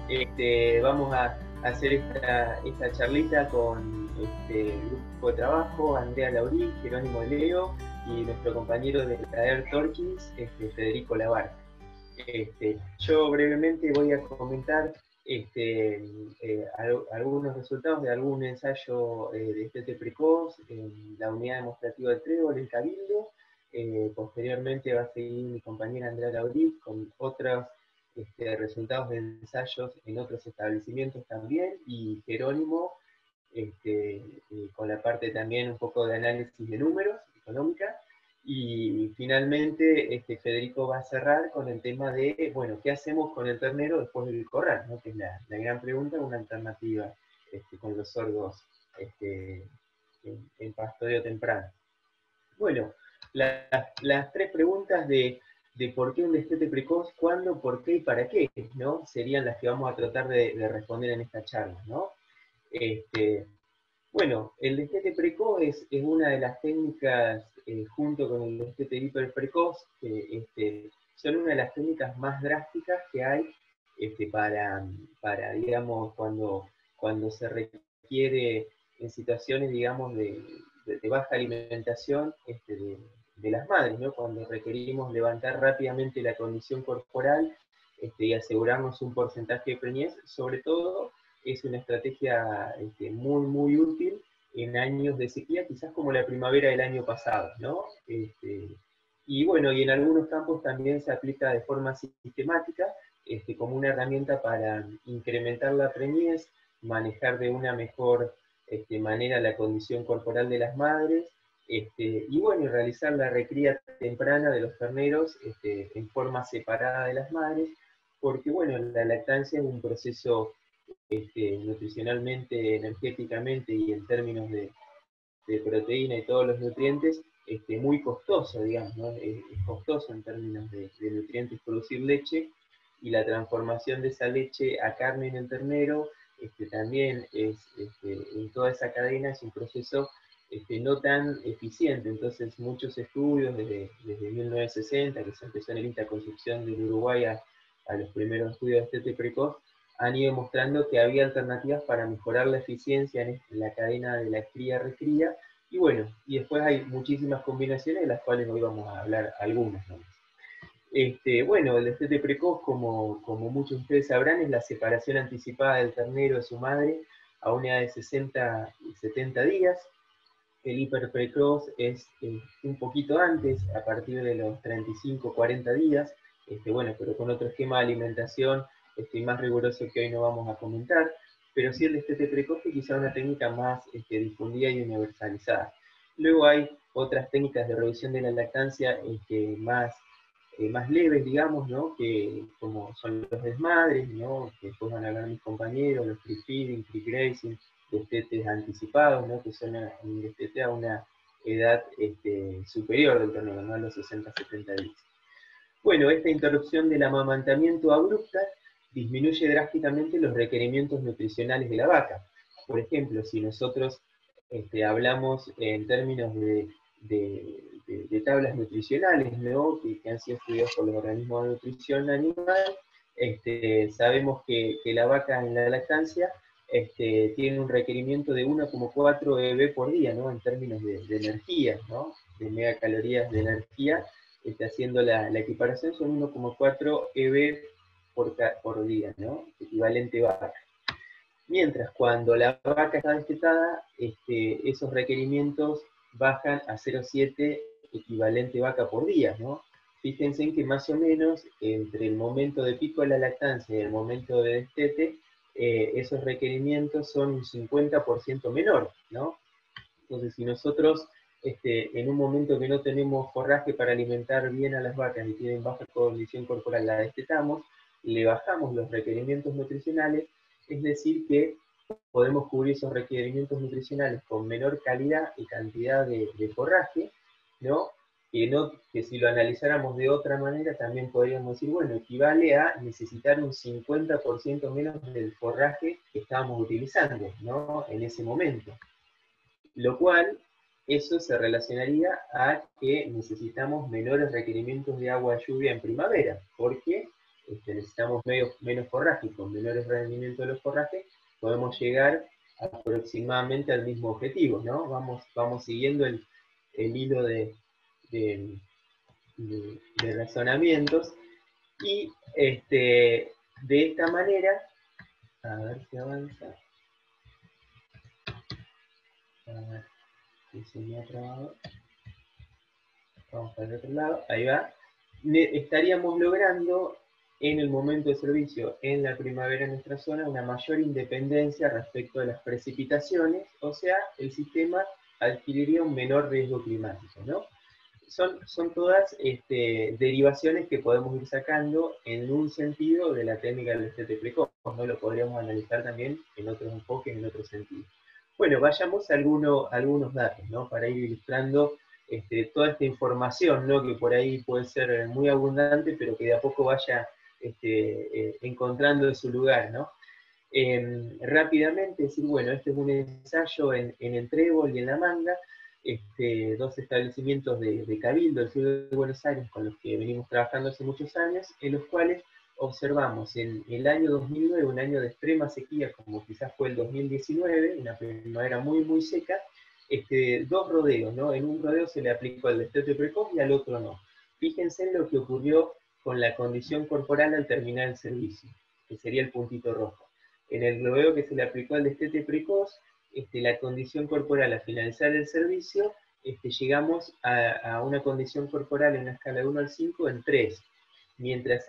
Vamos a hacer esta charlita con el grupo de trabajo, Andrea Laurí, Jerónimo Leo y nuestro compañero de la Air Torkins, Federico Labarca. Yo brevemente voy a comentar algunos resultados de algún ensayo de destete precoz en la unidad demostrativa del Trébol, el Cabildo. Posteriormente va a seguir mi compañera Andrea Laurí con otros resultados de ensayos en otros establecimientos también, y Jerónimo con la parte también un poco de análisis de números, económica. Y finalmente Federico va a cerrar con el tema de, bueno, ¿qué hacemos con el ternero después del corral? ¿No? Que es la gran pregunta, una alternativa con los sordos en pastoreo temprano. Bueno, las tres preguntas de por qué un destete precoz, cuándo, por qué y para qué, ¿no? Serían las que vamos a tratar de responder en esta charla, ¿no? Bueno, el destete precoz es una de las técnicas, junto con el destete hiperprecoz, que son una de las técnicas más drásticas que hay para digamos, cuando se requiere en situaciones, digamos, de baja alimentación de las madres, ¿no? Cuando requerimos levantar rápidamente la condición corporal y asegurarnos un porcentaje de preñez, sobre todo es una estrategia muy útil en años de sequía, quizás como la primavera del año pasado, ¿no? Y bueno, y en algunos campos también se aplica de forma sistemática, como una herramienta para incrementar la preñez, manejar de una mejor manera la condición corporal de las madres, y bueno, y realizar la recría temprana de los terneros en forma separada de las madres, porque bueno, la lactancia es un proceso nutricionalmente, energéticamente y en términos de proteína y todos los nutrientes, muy costoso, digamos, ¿no? Es costoso en términos de nutrientes producir leche, y la transformación de esa leche a carne en el ternero también es, en toda esa cadena es un proceso no tan eficiente. Entonces muchos estudios desde 1960, que se empezó en el INTA Concepción del Uruguay a los primeros estudios de destete precoz, han ido mostrando que había alternativas para mejorar la eficiencia en la cadena de la cría-recría, y bueno, y después hay muchísimas combinaciones de las cuales hoy vamos a hablar algunas, ¿no? Bueno, el destete precoz, como muchos de ustedes sabrán, es la separación anticipada del ternero de su madre a una edad de 60 y 70 días. El hiperprecoz es un poquito antes, a partir de los 35-40 días, bueno, pero con otro esquema de alimentación más riguroso que hoy no vamos a comentar, pero sí el destete precoz es quizá una técnica más difundida y universalizada. Luego hay otras técnicas de reducción de la lactancia más leves, digamos, ¿no? Que como son los desmadres, ¿no? Que después van a hablar mis compañeros, los free feeding, free grazing, destetes anticipados, ¿no? Que son un destete a una edad superior del ternero, ¿no? A los 60-70 días. Bueno, esta interrupción del amamantamiento abrupta disminuye drásticamente los requerimientos nutricionales de la vaca. Por ejemplo, si nosotros hablamos en términos de tablas nutricionales, ¿no? que han sido estudiados por los organismos de nutrición animal, sabemos que la vaca en la lactancia tiene un requerimiento de 1,4 EB por día, ¿no? En términos de energía, ¿no? De megacalorías de energía, haciendo la equiparación, son 1,4 EB por día, ¿no? Equivalente vaca. Mientras cuando la vaca está destetada, esos requerimientos bajan a 0,7 equivalente vaca por día, ¿no? Fíjense en que más o menos entre el momento de pico de la lactancia y el momento de destete, esos requerimientos son un 50% menor, ¿no? Entonces, si nosotros en un momento que no tenemos forraje para alimentar bien a las vacas y tienen baja condición corporal, la destetamos, le bajamos los requerimientos nutricionales, es decir, que podemos cubrir esos requerimientos nutricionales con menor calidad y cantidad de forraje, ¿no? Que si lo analizáramos de otra manera, también podríamos decir, bueno, equivale a necesitar un 50% menos del forraje que estábamos utilizando, ¿no? En ese momento. Lo cual, eso se relacionaría a que necesitamos menores requerimientos de agua lluvia en primavera. ¿Por qué? necesitamos menos forraje, y con menores rendimientos de los forrajes, podemos llegar aproximadamente al mismo objetivo, ¿no? Vamos siguiendo el hilo de, de razonamientos, y de esta manera, a ver si avanza, a ver si se me ha trabado, vamos para el otro lado, ahí va, estaríamos logrando en el momento de servicio en la primavera en nuestra zona una mayor independencia respecto de las precipitaciones, o sea, el sistema adquiriría un menor riesgo climático, ¿no? Son todas derivaciones que podemos ir sacando en un sentido de la técnica del destete precoz, ¿no? Lo podríamos analizar también en otros enfoques, en otros sentidos. Bueno, vayamos a algunos datos, ¿no? Para ir ilustrando toda esta información, ¿no? Que por ahí puede ser muy abundante, pero que de a poco vaya encontrando su lugar, ¿no? Rápidamente decir, bueno, este es un ensayo en el Trébol y en La Manga, dos establecimientos de Cabildo, del sur de Buenos Aires, con los que venimos trabajando hace muchos años, en los cuales observamos en el año 2009, un año de extrema sequía, como quizás fue el 2019, una primavera muy seca, dos rodeos, ¿no? En un rodeo se le aplicó el destete precoz y al otro no. Fíjense en lo que ocurrió con la condición corporal al terminar el servicio, que sería el puntito rojo. En el rodeo que se le aplicó al destete precoz, la condición corporal al finalizar el servicio, llegamos a una condición corporal en una escala de 1 al 5 en 3, mientras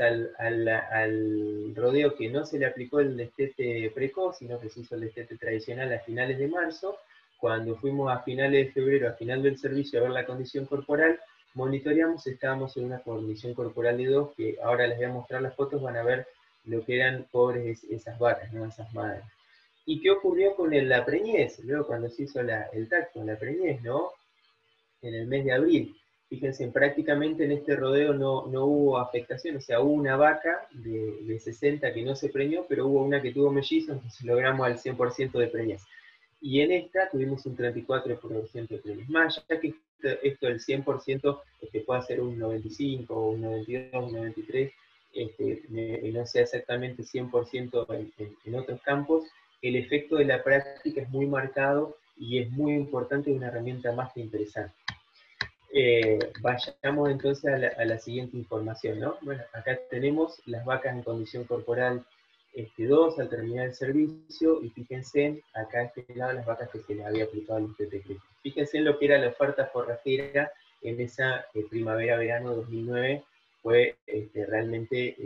al rodeo que no se le aplicó el destete precoz, sino que se hizo el destete tradicional a finales de marzo, cuando fuimos a finales de febrero, a final del servicio, a ver la condición corporal, monitoreamos, estábamos en una condición corporal de 2, que ahora les voy a mostrar las fotos, van a ver lo que eran pobres esas vacas, ¿no? Esas madres. ¿Y qué ocurrió con la preñez? Luego cuando se hizo el tacto, la preñez, ¿no? En el mes de abril. Fíjense, prácticamente en este rodeo no hubo afectación, o sea, hubo una vaca de 60 que no se preñó, pero hubo una que tuvo mellizos, entonces logramos al 100% de preñez. Y en esta tuvimos un 34% de preñez. Más ya que esto del 100% puede ser un 95, un 92, un 93, no sea exactamente 100% en otros campos, el efecto de la práctica es muy marcado y es muy importante y una herramienta más que interesante. Vayamos entonces a la siguiente información, ¿no? Bueno, acá tenemos las vacas en condición corporal 2 al terminar el servicio, y fíjense acá a este lado las vacas que se les había aplicado el TTP. Fíjense en lo que era la oferta forrajera en esa primavera-verano 2009, fue realmente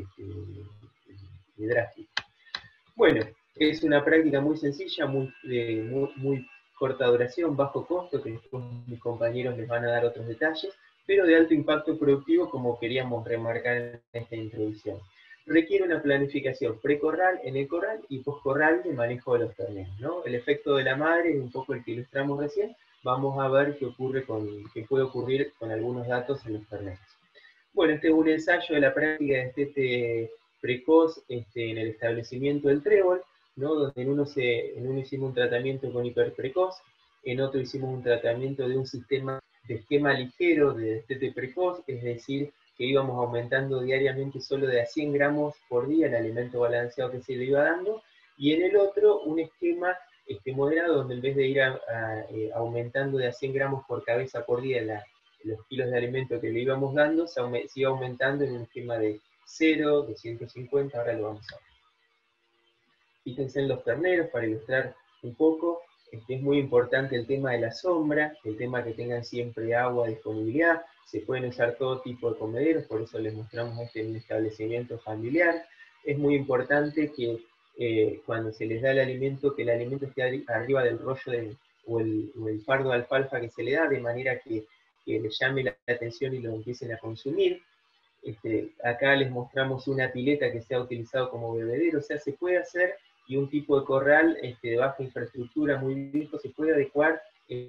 drástico. Bueno, es una práctica muy sencilla, muy corta duración, bajo costo, que después mis compañeros les van a dar otros detalles, pero de alto impacto productivo, como queríamos remarcar en esta introducción. Requiere una planificación precorral en el corral y poscorral de manejo de los terneros, ¿no? El efecto de la madre es un poco el que ilustramos recién. Vamos a ver qué puede ocurrir con algunos datos en los terneros. Bueno, este es un ensayo de la práctica de destete precoz en el establecimiento del Trébol, ¿no? Donde en uno hicimos un tratamiento con hiperprecoz, en otro hicimos un tratamiento de un sistema de esquema ligero de destete precoz, es decir, que íbamos aumentando diariamente solo de a 100 gramos por día el alimento balanceado que se le iba dando, y en el otro un esquema moderado, donde en vez de ir aumentando de a 100 gramos por cabeza por día los kilos de alimento que le íbamos dando, se iba aumentando en un esquema de 0, de 150, ahora lo vamos a ver. Fíjense en los terneros, para ilustrar un poco, es muy importante el tema de la sombra, el tema que tengan siempre agua, disponibilidad, se pueden usar todo tipo de comederos, por eso les mostramos en un establecimiento familiar. Es muy importante que cuando se les da el alimento, que el alimento esté arriba del rollo o el fardo de alfalfa que se le da, de manera que les llame la atención y lo empiecen a consumir. Acá les mostramos una pileta que se ha utilizado como bebedero, o sea, se puede hacer, y un tipo de corral de baja infraestructura muy viejo se puede adecuar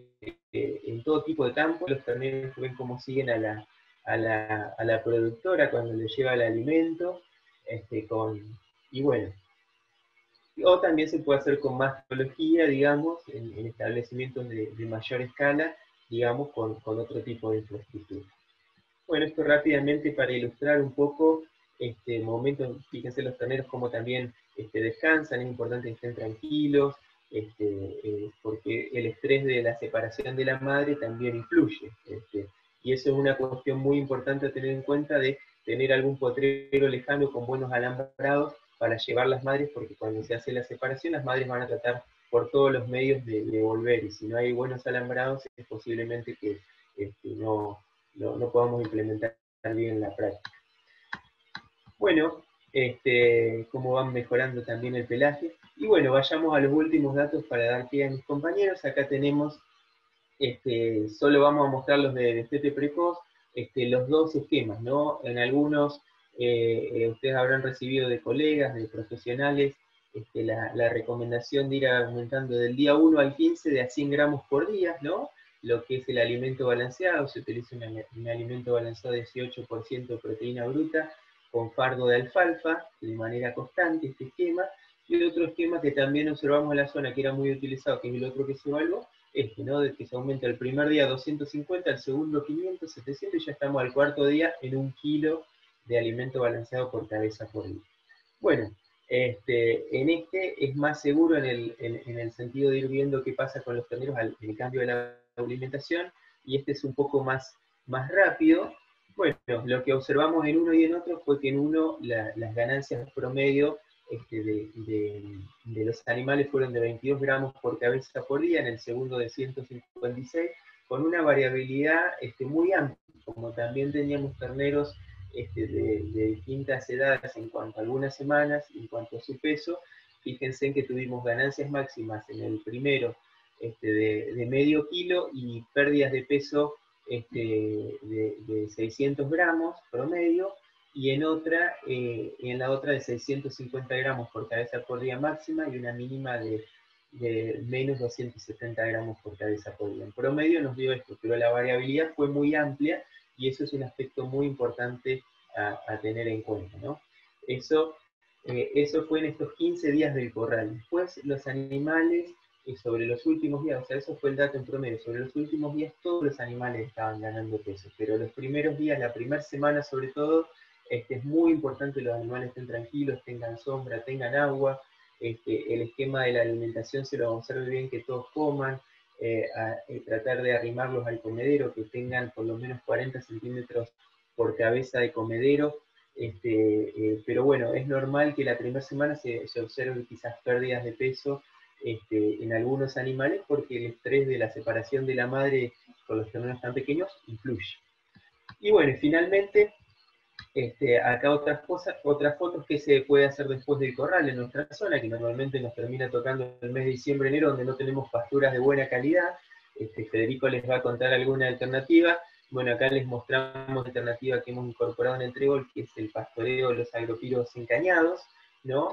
en todo tipo de campo. Los terneros ven cómo siguen a la productora cuando les lleva el alimento, y bueno, o también se puede hacer con más tecnología, digamos, en establecimientos de mayor escala, digamos, con otro tipo de infraestructura. Bueno, esto rápidamente para ilustrar un poco momentos, fíjense los terneros como también descansan, es importante que estén tranquilos, porque el estrés de la separación de la madre también influye. Y eso es una cuestión muy importante a tener en cuenta, de tener algún potrero lejano con buenos alambrados para llevar las madres, porque cuando se hace la separación, las madres van a tratar por todos los medios de volver, y si no hay buenos alambrados, es posiblemente que no podamos implementar bien la práctica. Bueno, cómo van mejorando también el pelaje. Y bueno, vayamos a los últimos datos para dar pie a mis compañeros. Acá tenemos, solo vamos a mostrar los de destete precoz, los dos esquemas, ¿no? En algunos, ustedes habrán recibido de colegas, de profesionales, la recomendación de ir aumentando del día 1 al 15 de a 100 gramos por día, ¿no? Lo que es el alimento balanceado, se utiliza un alimento balanceado de 18% de proteína bruta, con fardo de alfalfa, de manera constante, este esquema. Y el otro esquema que también observamos en la zona, que era muy utilizado, que es el otro que se evaluó, ¿no? De que se aumenta el primer día 250, el segundo 500, 700, y ya estamos al cuarto día en 1 kilo de alimento balanceado por cabeza por día. Bueno, en es más seguro en el sentido de ir viendo qué pasa con los terneros en el cambio de la alimentación, y es un poco más rápido. Bueno, lo que observamos en uno y en otro fue que en uno las ganancias promedio de los animales fueron de 22 gramos por cabeza por día, en el segundo de 156, con una variabilidad muy amplia, como también teníamos terneros de distintas edades en cuanto a algunas semanas, en cuanto a su peso. Fíjense en que tuvimos ganancias máximas en el primero de medio kilo y pérdidas de peso de 600 gramos promedio, y en la otra de 650 gramos por cabeza por día máxima, y una mínima de menos 270 gramos por cabeza por día. En promedio nos dio esto, pero la variabilidad fue muy amplia, y eso es un aspecto muy importante a tener en cuenta, ¿no? Eso fue en estos 15 días del corral. Después los animales, sobre los últimos días, o sea, eso fue el dato en promedio, sobre los últimos días todos los animales estaban ganando peso, pero los primeros días, la primera semana sobre todo, es muy importante que los animales estén tranquilos, tengan sombra, tengan agua, el esquema de la alimentación se lo observe bien, que todos coman, tratar de arrimarlos al comedero, que tengan por lo menos 40 centímetros por cabeza de comedero, pero bueno, es normal que la primera semana se observe quizás pérdidas de peso en algunos animales, porque el estrés de la separación de la madre con los terneros tan pequeños influye. Y bueno, finalmente, acá otras fotos que se puede hacer después del corral en nuestra zona, que normalmente nos termina tocando el mes de diciembre, enero, donde no tenemos pasturas de buena calidad. Federico les va a contar alguna alternativa. Bueno, acá les mostramos la alternativa que hemos incorporado en el trébol, que es el pastoreo de los agropiros encañados, ¿no?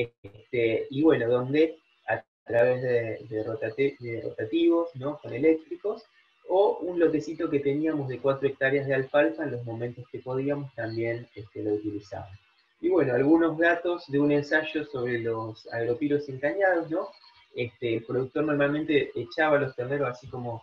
Y bueno, donde a través de rotativos, ¿no? Con eléctricos, o un lotecito que teníamos de 4 hectáreas de alfalfa, en los momentos que podíamos también lo utilizamos. Y bueno, algunos datos de un ensayo sobre los agropiros encañados, ¿no? El productor normalmente echaba los terneros así como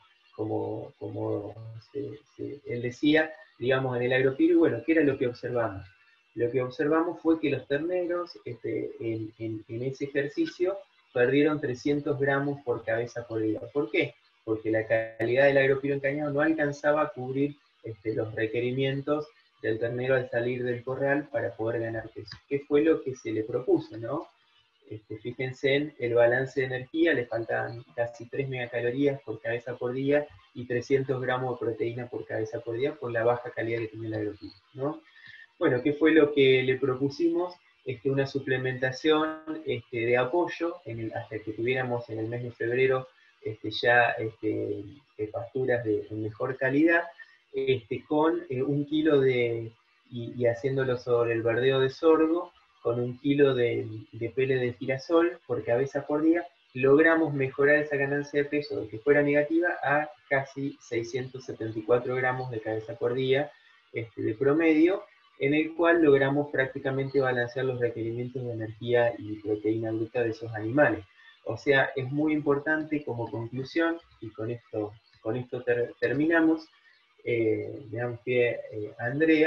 él decía, digamos, en el agropiro, y bueno, ¿qué era lo que observamos? Lo que observamos fue que los terneros, en ese ejercicio, perdieron 300 gramos por cabeza por día. ¿Por qué? Porque la calidad del agropiro encañado no alcanzaba a cubrir los requerimientos del ternero al salir del corral para poder ganar peso. ¿Qué fue lo que se le propuso, no? Fíjense en el balance de energía, le faltaban casi 3 megacalorías por cabeza por día y 300 gramos de proteína por cabeza por día, por la baja calidad que tenía el agropiro, ¿no? Bueno, ¿qué fue lo que le propusimos? Una suplementación de apoyo hasta que tuviéramos en el mes de febrero ya pasturas de mejor calidad, con 1 kilo y haciéndolo sobre el verdeo de sorgo, con 1 kilo de pele de girasol por cabeza por día, logramos mejorar esa ganancia de peso de que fuera negativa a casi 674 gramos de cabeza por día de promedio, en el cual logramos prácticamente balancear los requerimientos de energía y proteína bruta de esos animales. O sea, es muy importante como conclusión, y con esto terminamos, le damos pie a Andrea,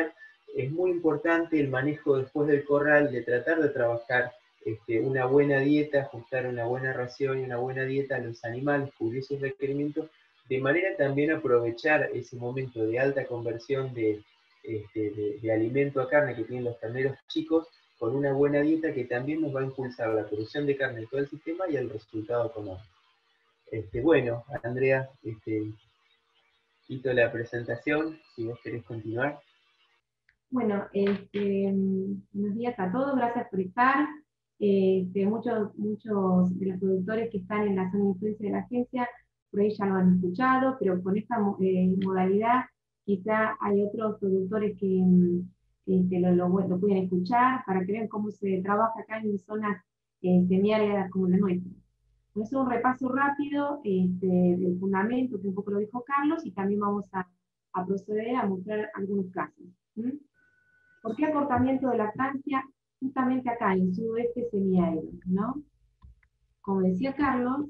es muy importante el manejo después del corral, de tratar de trabajar una buena dieta, ajustar una buena ración y una buena dieta a los animales, cubrir sus requerimientos, de manera también aprovechar ese momento de alta conversión de alimento a carne que tienen los terneros chicos, con una buena dieta que también nos va a impulsar la producción de carne de todo el sistema y el resultado económico. Bueno, Andrea, quito la presentación, si vos querés continuar. Bueno, buenos días a todos, gracias por estar. Muchos de los productores que están en la zona de influencia de la agencia, por ahí ya lo han escuchado, pero con esta modalidad quizá hay otros productores que lo pueden escuchar para que vean cómo se trabaja acá en zonas semiáridas como la nuestra. Es un repaso rápido del fundamento, que un poco lo dijo Carlos, y también vamos a proceder a mostrar algunos casos. ¿Por qué acortamiento de lactancia? Justamente acá, en el sudoeste semiárido, ¿no? Como decía Carlos,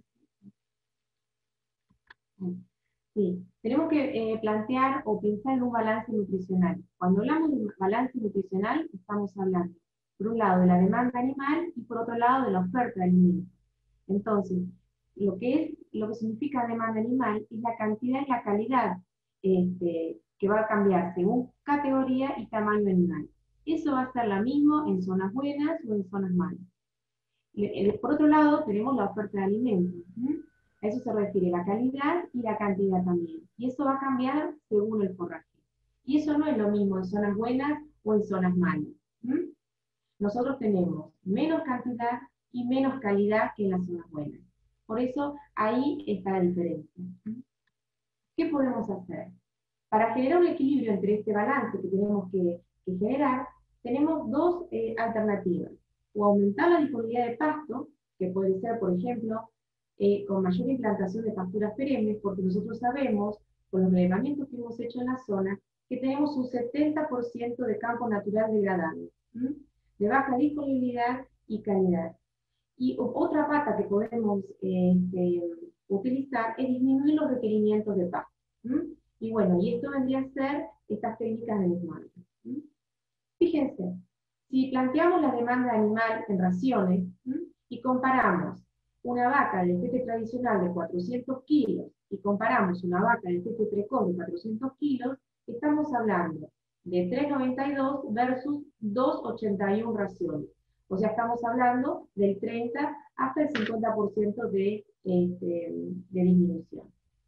sí, tenemos que plantear o pensar en un balance nutricional. Cuando hablamos de balance nutricional, estamos hablando, por un lado, de la demanda animal y por otro lado, de la oferta de alimentos. Entonces, lo que significa demanda animal es la cantidad y la calidad que va a cambiar según categoría y tamaño animal. Eso va a ser lo mismo en zonas buenas o en zonas malas. Por otro lado, tenemos la oferta de alimentos. A eso se refiere la calidad y la cantidad también. Y eso va a cambiar según el forraje. Y eso no es lo mismo en zonas buenas o en zonas malas. Nosotros tenemos menos cantidad y menos calidad que en las zonas buenas. Por eso ahí está la diferencia. ¿Qué podemos hacer? Para generar un equilibrio entre este balance que tenemos que generar, tenemos dos alternativas. O aumentar la disponibilidad de pasto, que puede ser, por ejemplo, con mayor implantación de pasturas perennes, porque nosotros sabemos, con los relevamientos que hemos hecho en la zona, que tenemos un 70% de campo natural degradado, de baja disponibilidad y calidad. Y otra pata que podemos utilizar es disminuir los requerimientos de pasto. Y bueno, y esto vendría a ser estas técnicas de desmante. Fíjense, si planteamos la demanda animal en raciones y comparamos una vaca de destete tradicional de 400 kilos y comparamos una vaca de destete precoz de 400 kilos, estamos hablando de 3,92 versus 2,81 raciones. O sea, estamos hablando del 30 hasta el 50% de disminución.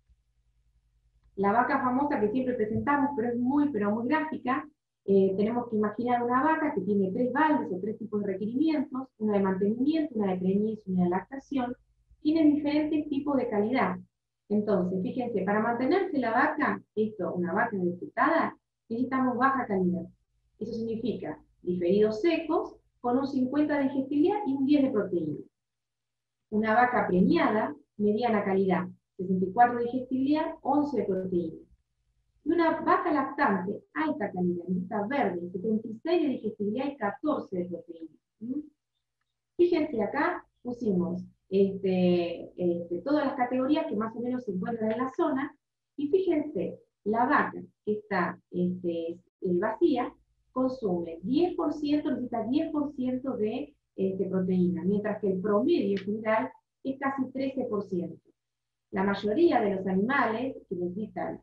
La vaca famosa que siempre presentamos, pero es muy gráfica, tenemos que imaginar una vaca que tiene 3 baldes o 3 tipos de requerimientos, una de mantenimiento, una de preñez y una de lactación, tienen diferentes tipos de calidad. Entonces, fíjense, para mantenerse la vaca, una vaca destetada, necesitamos baja calidad. Eso significa diferidos secos con un 50 de digestibilidad y un 10 de proteína. Una vaca preñada, mediana calidad, 64 de digestibilidad, 11 de proteína. Y una vaca lactante, alta calidad, necesita verde, 76 de digestibilidad y 14 de proteína. Fíjense, acá pusimos todas las categorías que más o menos se encuentran en la zona, y fíjense, la vaca que está vacía consume 10%, necesita 10% de proteína, mientras que el promedio general es casi 13%. La mayoría de los animales que necesitan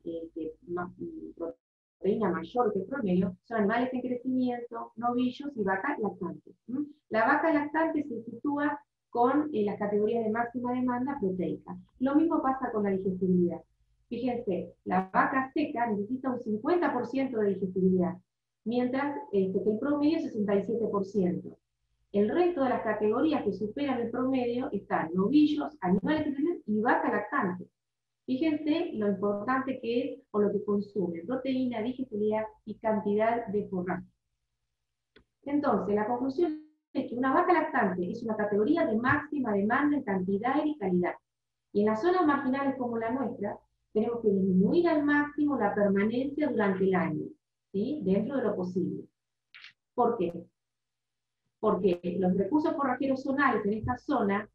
proteína mayor que el promedio son animales en crecimiento, novillos y vacas lactantes. La vaca lactante se sitúa con las categorías de máxima demanda proteica. Lo mismo pasa con la digestibilidad. Fíjense, la vaca seca necesita un 50% de digestibilidad, mientras que el promedio es 67%. El resto de las categorías que superan el promedio están novillos, animales que tienen y vaca lactante. Fíjense lo importante que es o lo que consume, proteína, digestibilidad y cantidad de forraje. Entonces, la conclusión es que una vaca lactante es una categoría de máxima demanda en cantidad y calidad. Y en las zonas marginales como la nuestra, tenemos que disminuir al máximo la permanencia durante el año, ¿sí? Dentro de lo posible. ¿Por qué? Porque los recursos forrajeros zonales en esta zona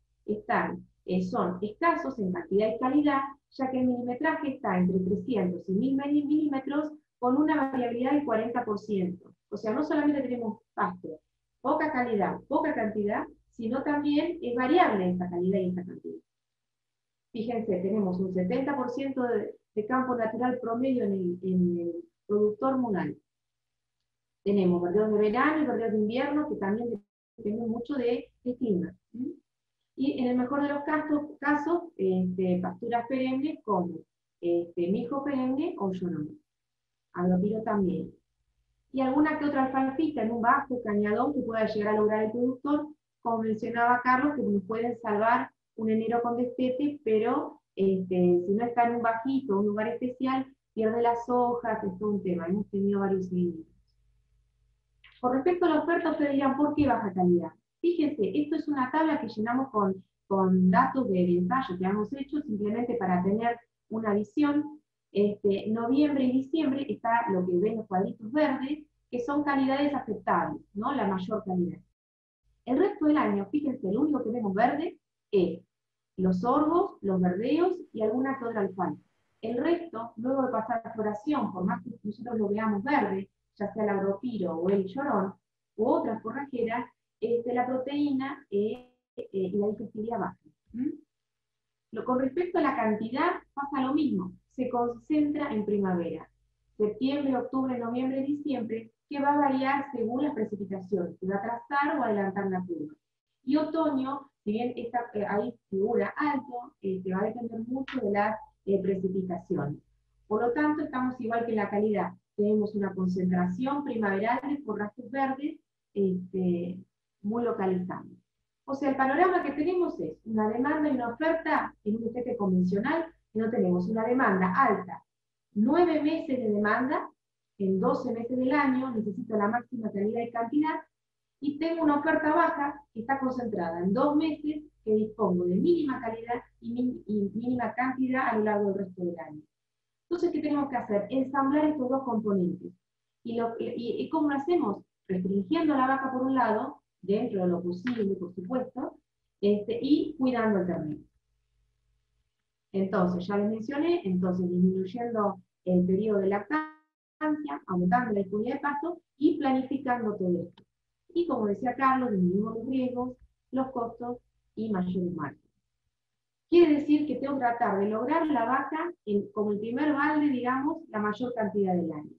son escasos en cantidad y calidad, ya que el milimetraje está entre 300 y 1000 milímetros con una variabilidad del 40%. O sea, no solamente tenemos pasto, poca calidad, poca cantidad, sino también es variable esta calidad y esta cantidad. Fíjense, tenemos un 70% de campo natural promedio en el producto hormonal. Tenemos verdeos de verano y verdeos de invierno, que también dependen mucho del clima. Y en el mejor de los casos pasturas perennes como mijo perenne o llorón. Agropiro también. Y alguna que otra alfalfita en un bajo cañadón que pueda llegar a lograr el productor, como mencionaba Carlos, que nos pueden salvar un enero con destete, pero si no está en un bajito, un lugar especial, pierde las hojas, es todo un tema. Hemos tenido varios seguimientos. Con respecto a la oferta, ustedes dirán, ¿por qué baja calidad? Fíjense, esto es una tabla que llenamos con datos de ensayo que hemos hecho, simplemente para tener una visión. Noviembre y diciembre está lo que ven los cuadritos verdes, que son calidades aceptables, ¿no? La mayor calidad. El resto del año, fíjense, lo único que vemos verde es los sorgos, los verdeos y alguna que otra alfalfa. El resto, luego de pasar la floración, por más que nosotros lo veamos verde, ya sea el agropiro o el llorón, u otras forrajeras, la proteína y la digestibilidad baja. Con respecto a la cantidad, pasa lo mismo, se concentra en primavera. Septiembre, octubre, noviembre, diciembre, que va a variar según las precipitaciones, que va a atrasar o adelantar la curva. Y otoño, si bien ahí figura alto, va a depender mucho de las precipitaciones. Por lo tanto, estamos igual que en la calidad. Tenemos una concentración primaveral de forrajes verdes muy localizada. O sea, el panorama que tenemos es una demanda y una oferta en un destete convencional, que no tenemos una demanda alta, 9 meses de demanda, en 12 meses del año, necesito la máxima calidad y cantidad, y tengo una oferta baja que está concentrada en 2 meses, que dispongo de mínima calidad y mínima cantidad a lo largo del resto del año. Entonces, ¿qué tenemos que hacer? Ensamblar estos dos componentes. ¿Y cómo lo hacemos? Restringiendo la vaca por un lado, dentro de lo posible, por supuesto, y cuidando el ternero. Entonces, ya les mencioné, entonces disminuyendo el periodo de lactancia, aumentando la disponibilidad de pasto y planificando todo esto. Y como decía Carlos, disminuimos los riesgos, los costos y mayores márgenes. Quiere decir que tengo que tratar de lograr la vaca como el primer balde, digamos, la mayor cantidad del año.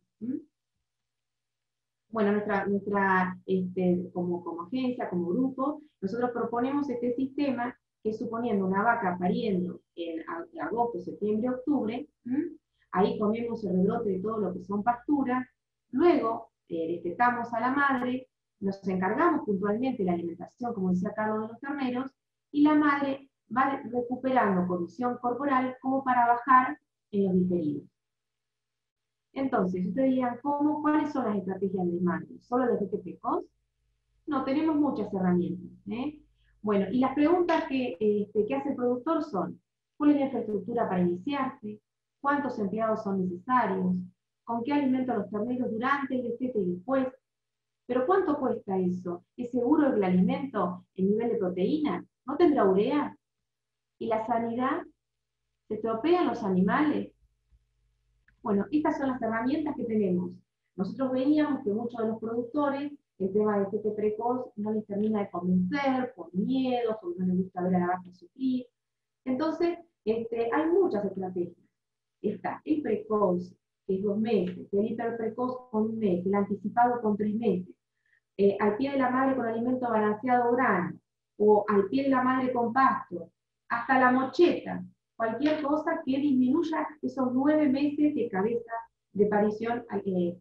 Bueno, como agencia, como grupo, nosotros proponemos este sistema que suponiendo una vaca pariendo en agosto, septiembre, octubre, ahí comemos el rebrote de todo lo que son pasturas, luego destetamos a la madre, nos encargamos puntualmente de la alimentación, como decía Carlos, de los terneros, y la madre va recuperando condición corporal como para bajar en los diferidos. Entonces, ustedes dirán, ¿cuáles son las estrategias de desmante? ¿Solo el destete precoz? No, tenemos muchas herramientas. Bueno, y las preguntas que hace el productor son, ¿cuál es la infraestructura para iniciarse? ¿Cuántos empleados son necesarios? ¿Con qué alimento a los terneros durante el destete y después? ¿Pero cuánto cuesta eso? ¿Es seguro el alimento, el nivel de proteína? ¿No tendrá urea? ¿Y la sanidad? ¿Se estropean los animales? Bueno, estas son las herramientas que tenemos. Nosotros veíamos que muchos de los productores, el tema del destete precoz no les termina de convencer, por miedo, porque no les gusta ver a la vaca sufrir. Entonces, hay muchas estrategias. Está el precoz, que es 2 meses, el hiperprecoz con 1 mes, el anticipado con 3 meses, al pie de la madre con alimento balanceado grano, o al pie de la madre con pasto, hasta la mocheta, cualquier cosa que disminuya esos 9 meses de cabeza de parición al pie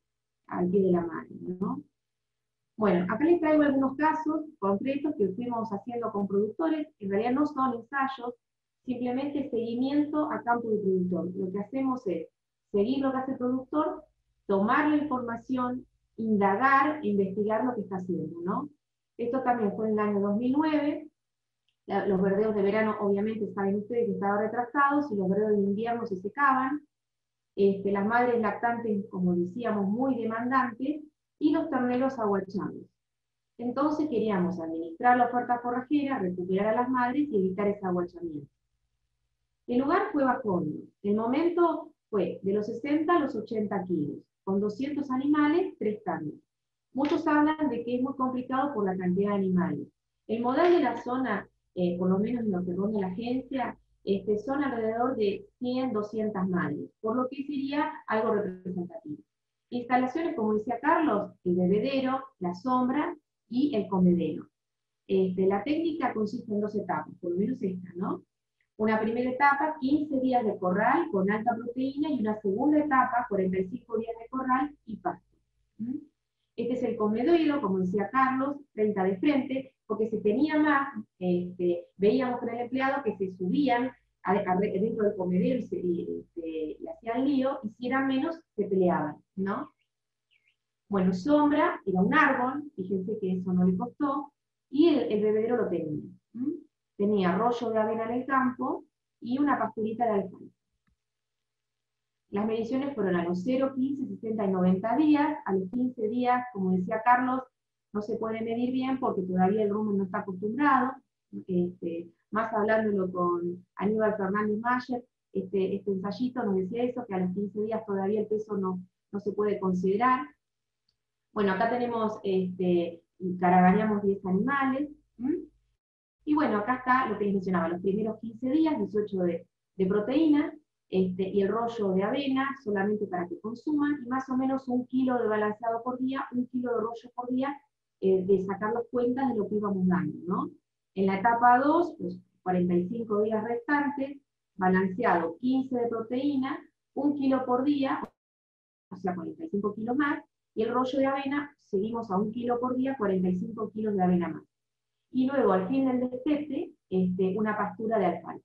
de la madre, ¿no? Bueno, acá les traigo algunos casos concretos que fuimos haciendo con productores, en realidad no son ensayos, simplemente seguimiento a campo de productor. Lo que hacemos es seguir lo que hace el productor, tomar la información, indagar, investigar lo que está haciendo, ¿no? Esto también fue en el año 2009, los verdeos de verano, obviamente, saben ustedes que estaban retrasados, y los verdeos de invierno se secaban, las madres lactantes, como decíamos, muy demandantes, y los terneros aguachados. Entonces queríamos administrar la oferta forrajera, recuperar a las madres y evitar ese aguachamiento. El lugar fue Bajo Hondo. El momento fue de los 60 a los 80 kilos, con 200 animales, 3 carnes. Muchos hablan de que es muy complicado por la cantidad de animales. El modal de la zona, por lo menos en lo que ronda la agencia, son alrededor de 100, 200 madres, por lo que sería algo representativo. Instalaciones, como decía Carlos, el bebedero, la sombra y el comedero. La técnica consiste en 2 etapas, por lo menos esta, ¿no? Una primera etapa, 15 días de corral con alta proteína, y una segunda etapa, 45 días de corral y pasto. Este es el comedero, como decía Carlos, 30 de frente, porque se tenía más, veíamos con el empleado que se subían dentro del comedero y hacían lío, y si eran menos, se peleaban, ¿no? Bueno, sombra, era un árbol, fíjense que eso no le costó, y el bebedero lo tenía. Tenía rollo de avena en el campo y una pasturita de alfalfa. Las mediciones fueron a los 0, 15, 60 y 90 días. A los 15 días, como decía Carlos, no se puede medir bien porque todavía el rumen no está acostumbrado. Más hablándolo con Aníbal Fernández Mayer, este ensayito nos decía eso, que a los 15 días todavía el peso no se puede considerar. Bueno, acá tenemos, caravaneamos 10 animales. Y bueno, acá está lo que les mencionaba, los primeros 15 días, 18 de proteína, y el rollo de avena, solamente para que consuman, y más o menos 1 kilo de balanceado por día, 1 kilo de rollo por día, de sacar las cuentas de lo que íbamos dando, ¿no? En la etapa 2, pues 45 días restantes, balanceado 15 de proteína, 1 kilo por día, o sea, 45 kilos más, y el rollo de avena, seguimos a 1 kilo por día, 45 kilos de avena más. Y luego, al fin del destete, una pastura de alfalfa.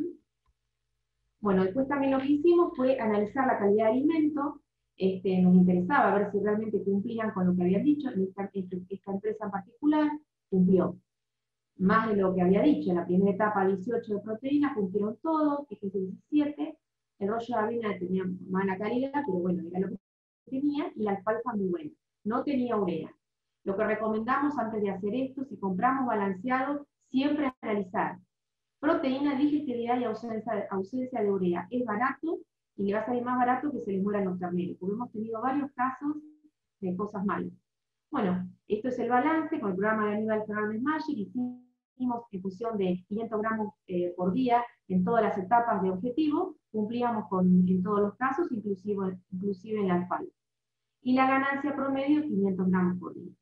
Bueno, después también lo que hicimos fue analizar la calidad de alimento. Nos interesaba ver si realmente cumplían con lo que habían dicho. Esta empresa en particular cumplió más de lo que había dicho. En la primera etapa, 18 de proteína, cumplieron todo, fíjense 17. El rollo de avena tenía mala calidad, pero bueno, era lo que tenía, y la alfalfa muy buena. No tenía urea. Lo que recomendamos antes de hacer esto, si compramos balanceado, siempre analizar proteína, digestibilidad y ausencia de urea. Es barato y le va a salir más barato que se les mueran los terneros, porque hemos tenido varios casos de cosas malas. Bueno, esto es el balance con el programa de Aníbal Fernández Mayer. Hicimos en función de 500 gramos por día en todas las etapas de objetivo, cumplíamos en todos los casos, inclusive en la alfalfa. Y la ganancia promedio, 500 gramos por día.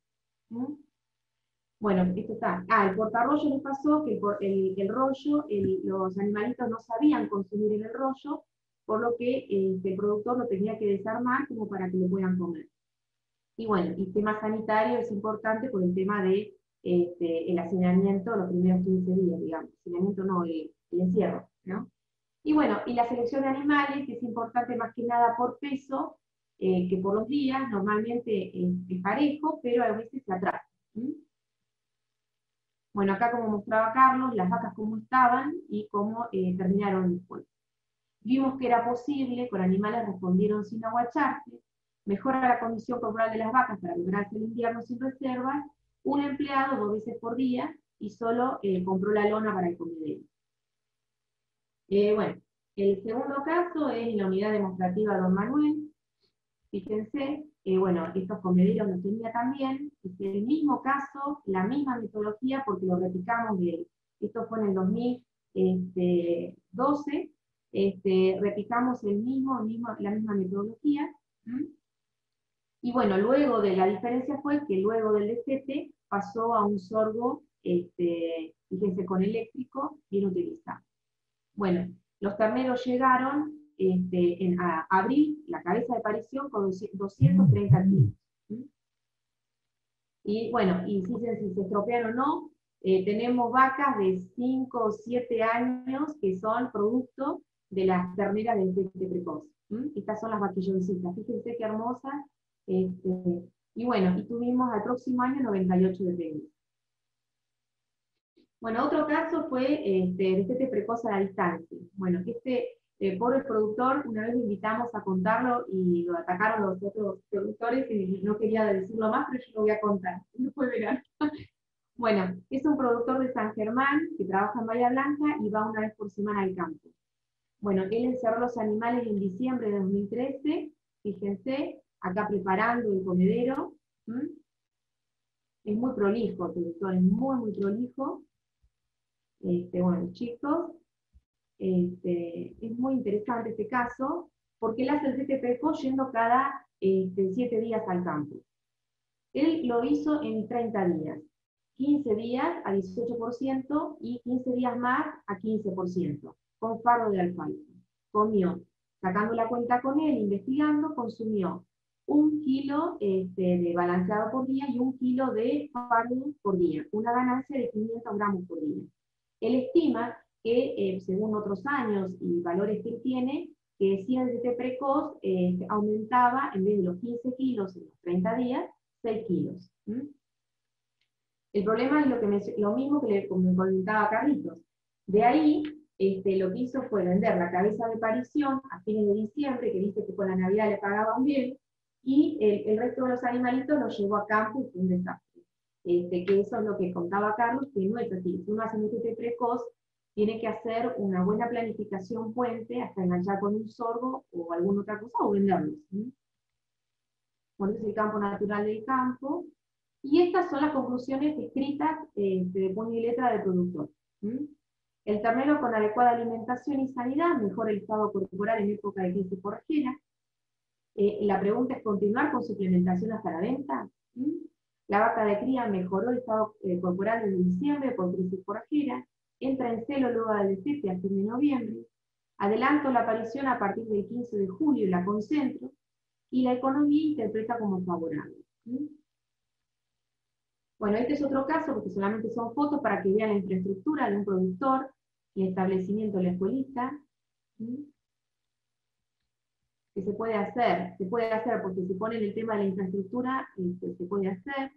Bueno, esto está. El portarrollo nos pasó que el rollo, los animalitos no sabían consumir en el rollo, por lo que el productor lo tenía que desarmar como para que lo puedan comer. Y bueno, el tema sanitario es importante por el tema de el hacinamiento los primeros 15 días, digamos. Hacinamiento no, el encierro, ¿no? Y bueno, y la selección de animales, que es importante más que nada por peso, que por los días, normalmente es parejo, pero a veces se atrasa. Bueno, acá como mostraba Carlos, las vacas cómo estaban y cómo terminaron después. Vimos que era posible, con animales respondieron sin aguacharse, mejora la condición corporal de las vacas para librarse el invierno sin reservas, un empleado 2 veces por día, y solo compró la lona para el comedero. Bueno, el segundo caso es la unidad demostrativa Don Manuel. Fíjense, bueno, estos comederos los tenía también, es el mismo caso, la misma metodología, porque lo replicamos esto fue en el 2012, replicamos la misma metodología. Y bueno, luego de la diferencia fue que luego del destete pasó a un sorgo, fíjense, con eléctrico, bien utilizado. Bueno, los terneros llegaron a abril, la cabeza de parición con 230 kilos. Y bueno, y fíjense si se estropean o no, tenemos vacas de 5 o 7 años que son producto de las terneras del destete precoz. Estas son las vaquilloncitas, fíjense qué hermosas. Y bueno, y tuvimos al próximo año 98 de penis. Bueno, otro caso fue destete precoz a la distancia. Bueno, pobre productor, una vez lo invitamos a contarlo y lo atacaron los otros productores y no quería decirlo más, pero yo lo voy a contar. No puede ver. Bueno, es un productor de San Germán que trabaja en Bahía Blanca y va una vez por semana al campo. Bueno, él encerró los animales en diciembre de 2013, fíjense, acá preparando el comedero. Es muy prolijo, el productor es muy, muy prolijo. Bueno, chicos, es muy interesante este caso, porque él hace el test precoz yendo cada 7 días al campo. Él lo hizo en 30 días, 15 días a 18% y 15 días más a 15%, con fardo de alfalfa. Comió, sacando la cuenta con él, investigando, consumió 1 kilo de balanceado por día y 1 kilo de fardo por día, una ganancia de 500 gramos por día. Él estima que, según otros años y valores que él tiene, que si el DT precoz aumentaba, en vez de los 15 kilos en los 30 días, 6 kilos. El problema es lo mismo que le comentaba Carlitos. De ahí, lo que hizo fue vender la cabeza de parición a fines de diciembre, que dice que con la Navidad le pagaban bien, y el resto de los animalitos los llevó a campo y fue un desastre. Que eso es lo que contaba Carlos, que no es así. Si uno hace un DT precoz, tiene que hacer una buena planificación puente hasta enganchar con un sorgo o alguna otra cosa, o venderlos. Bueno, ese es el campo natural del campo. Y estas son las conclusiones escritas de puño y letra del productor. El ternero con adecuada alimentación y sanidad mejora el estado corporal en época de crisis forrajera. La pregunta es: ¿continuar con suplementación hasta la venta? La vaca de cría mejoró el estado corporal desde diciembre por crisis forrajera. Entra en celo luego del destete a fin de noviembre. Adelanto la aparición a partir del 15 de julio y la concentro. Y la economía interpreta como favorable. Bueno, este es otro caso, porque solamente son fotos para que vean la infraestructura de un productor, el establecimiento de la escuelita. Que se puede hacer porque se pone en el tema de la infraestructura, se puede hacer.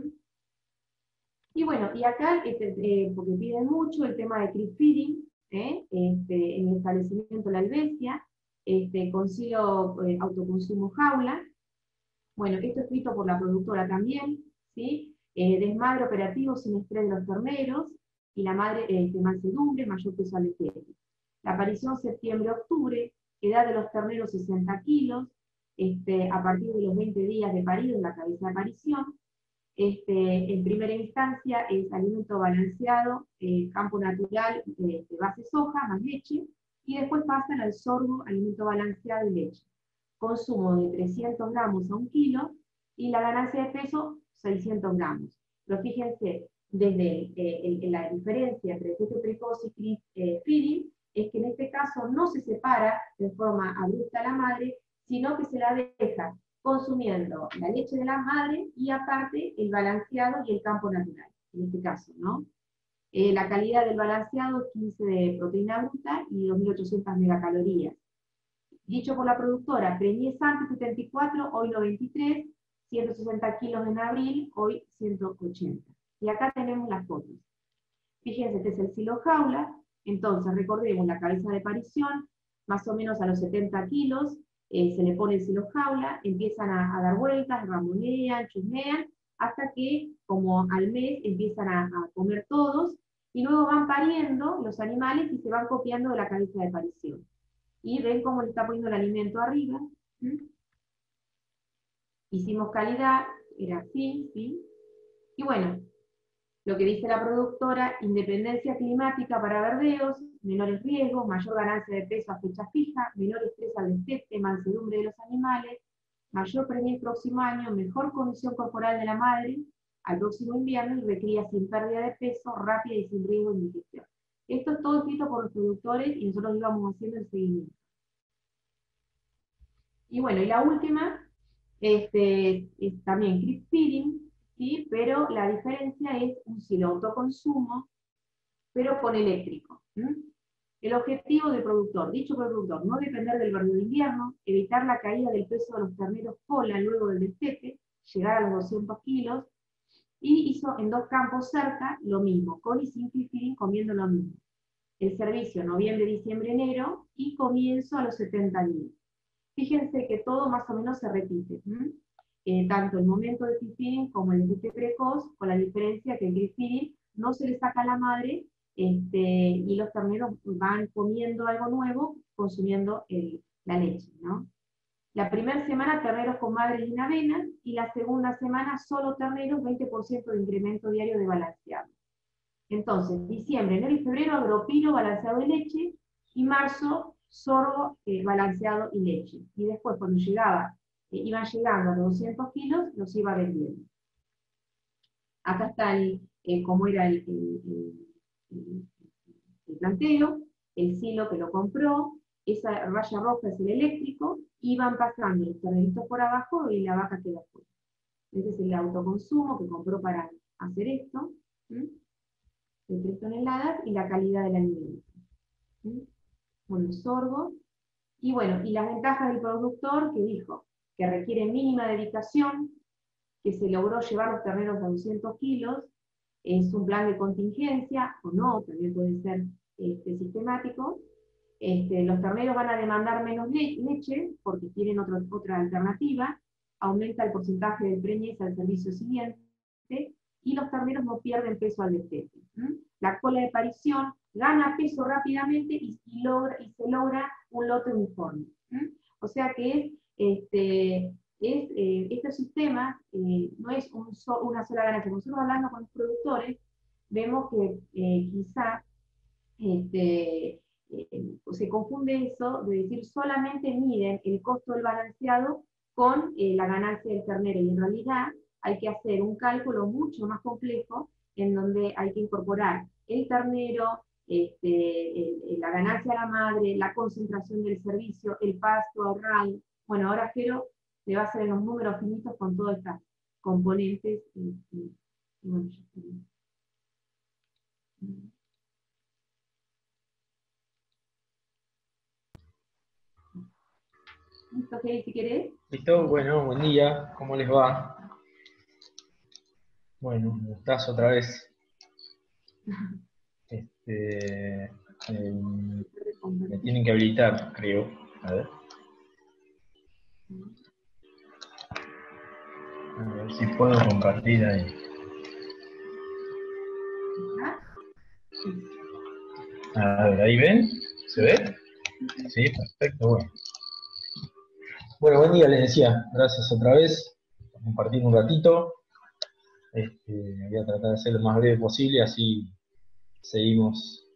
Y bueno, y acá, porque piden mucho el tema de creep feeding, en el establecimiento de la albesia, consigo autoconsumo jaula. Bueno, esto escrito por la productora también, ¿sí? Desmadre operativo sin estrés de los terneros, y la madre mansedumbre, mayor peso al destete. La aparición septiembre-octubre, edad de los terneros 60 kilos, a partir de los 20 días de parido en la cabeza de aparición. En primera instancia es alimento balanceado, campo natural, base soja más leche, y después pasan al sorgo, alimento balanceado y leche. Consumo de 300 gramos a 1 kilo, y la ganancia de peso 600 gramos. Pero fíjense, desde la diferencia entre DT precoz y creep feeding, es que en este caso no se separa de forma abrupta a la madre, sino que se la deja consumiendo la leche de la madre y aparte el balanceado y el campo natural, en este caso, ¿no? La calidad del balanceado es 15 de proteína bruta y 2.800 megacalorías. Dicho por la productora: preñez antes 74, hoy 93, 160 kilos en abril, hoy 180. Y acá tenemos las fotos. Fíjense, este es el silo jaula. Entonces, recordemos la cabeza de parición, más o menos a los 70 kilos, se le pone el silo jaula, empiezan a dar vueltas, ramonean, chusmean, hasta que, como al mes, empiezan a comer todos, y luego van pariendo los animales y se van copiando de la cabeza de parición. Y ven cómo le está poniendo el alimento arriba. Hicimos calidad, era así, ¿sí? Y bueno, lo que dice la productora: independencia climática para verdeos, menores riesgos, mayor ganancia de peso a fecha fija, menor estrés al destete, mansedumbre de los animales, mayor preñez próximo año, mejor condición corporal de la madre al próximo invierno, y recría sin pérdida de peso, rápida y sin riesgo de infección. Esto es todo escrito por los productores y nosotros íbamos haciendo el seguimiento. Y bueno, y la última es también creep feeding, ¿sí? Pero la diferencia es un silo autoconsumo, pero con eléctrico. El objetivo del productor: dicho productor, no depender del verdeo de invierno, evitar la caída del peso de los terneros cola luego del destete, llegar a los 200 kilos, y hizo en 2 campos cerca lo mismo, con y sin creep feeding, comiendo lo mismo. El servicio noviembre, diciembre, enero, y comienzo a los 70 días. Fíjense que todo más o menos se repite, tanto el momento de creep feeding como el DT precoz, con la diferencia que el creep feeding no se le saca a la madre y los terneros van comiendo algo nuevo, consumiendo la leche, ¿no? La primera semana terneros con madre y avena, y la segunda semana solo terneros, 20% de incremento diario de balanceado. Entonces, diciembre, enero y febrero, agropino balanceado y leche, y marzo, sorgo balanceado y leche. Y después, cuando iban llegando a los 200 kilos, los iba vendiendo. Acá está cómo era el planteo, el silo que lo compró, esa raya roja es el eléctrico, iban pasando los terneritos por abajo y la vaca queda fuera. Este es el autoconsumo que compró para hacer esto, de 3 toneladas, y la calidad del alimento. Bueno, el sorgo. Y bueno, y las ventajas del productor, que dijo que requiere mínima dedicación, que se logró llevar los terneros a 200 kilos, es un plan de contingencia, o no, también puede ser sistemático. Los terneros van a demandar menos leche, porque tienen otra alternativa, aumenta el porcentaje de preñez al servicio siguiente, y los terneros no pierden peso al destete. La cola de parición gana peso rápidamente y se logra un lote uniforme. O sea que este sistema no es una sola ganancia. Nosotros hablando con los productores, vemos que quizá se confunde eso de decir solamente miden el costo del balanceado con la ganancia del ternero, y en realidad hay que hacer un cálculo mucho más complejo en donde hay que incorporar el ternero, la ganancia a la madre, la concentración del servicio, el pasto ahorrado. Bueno, ahora Jero le va a hacer los números finitos con todas estas componentes. Bueno, ya está. ¿Listo, Jeri, si querés? Listo, bueno, buen día, ¿cómo les va? Bueno, un gustazo otra vez. Me tienen que habilitar, creo. A ver si puedo compartir ahí. A ver, ¿ahí ven? ¿Se ve? Sí, perfecto, bueno. Bueno, buen día, les decía. Gracias otra vez por compartir un ratito. Voy a tratar de ser lo más breve posible, así seguimos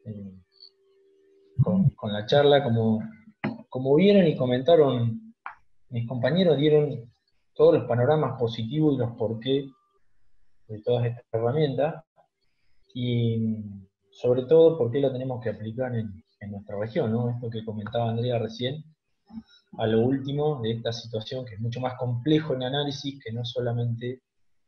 con la charla. Como vieron y comentaron mis compañeros, dieron todos los panoramas positivos y los porqué de todas estas herramientas, y sobre todo por qué lo tenemos que aplicar en nuestra región, ¿no? Esto que comentaba Andrea recién, a lo último de esta situación, que es mucho más complejo en análisis que no solamente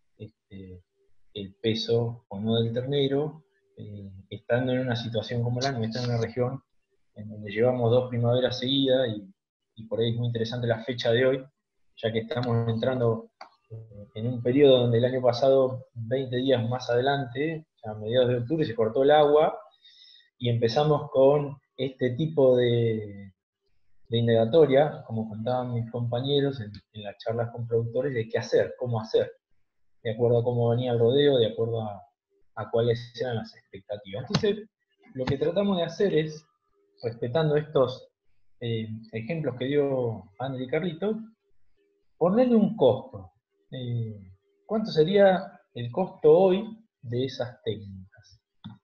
el peso o no del ternero, estando en una situación como la nuestra, en una región en donde llevamos 2 primaveras seguidas, y por ahí es muy interesante la fecha de hoy, ya que estamos entrando en un periodo donde el año pasado, 20 días más adelante, a mediados de octubre, se cortó el agua, y empezamos con este tipo de indagatoria, como contaban mis compañeros en las charlas con productores, de qué hacer, cómo hacer, de acuerdo a cómo venía el rodeo, de acuerdo a cuáles eran las expectativas. Entonces, lo que tratamos de hacer es, respetando estos ejemplos que dio André y Carlitos, ponerle un costo. ¿Cuánto sería el costo hoy de esas técnicas?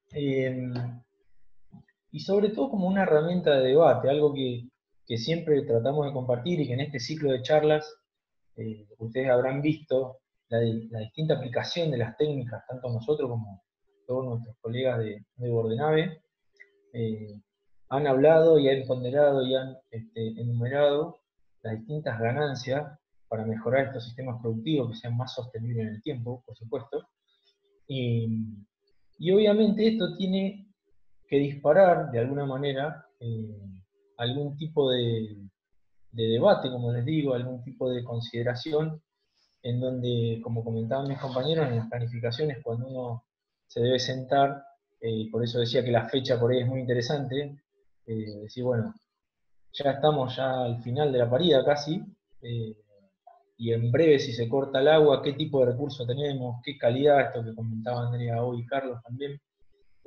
Y sobre todo como una herramienta de debate, algo que siempre tratamos de compartir, y que en este ciclo de charlas ustedes habrán visto la distinta aplicación de las técnicas, tanto nosotros como todos nuestros colegas de Bordenave, han hablado y han ponderado y han enumerado las distintas ganancias para mejorar estos sistemas productivos, que sean más sostenibles en el tiempo, por supuesto. Y obviamente esto tiene que disparar de alguna manera algún tipo de debate, como les digo, algún tipo de consideración, en donde, como comentaban mis compañeros, en las planificaciones, cuando uno se debe sentar, por eso decía que la fecha por ahí es muy interesante, decir, bueno, ya estamos ya al final de la parida casi, y en breve, si se corta el agua, qué tipo de recursos tenemos, qué calidad, esto que comentaba Andrea hoy y Carlos también.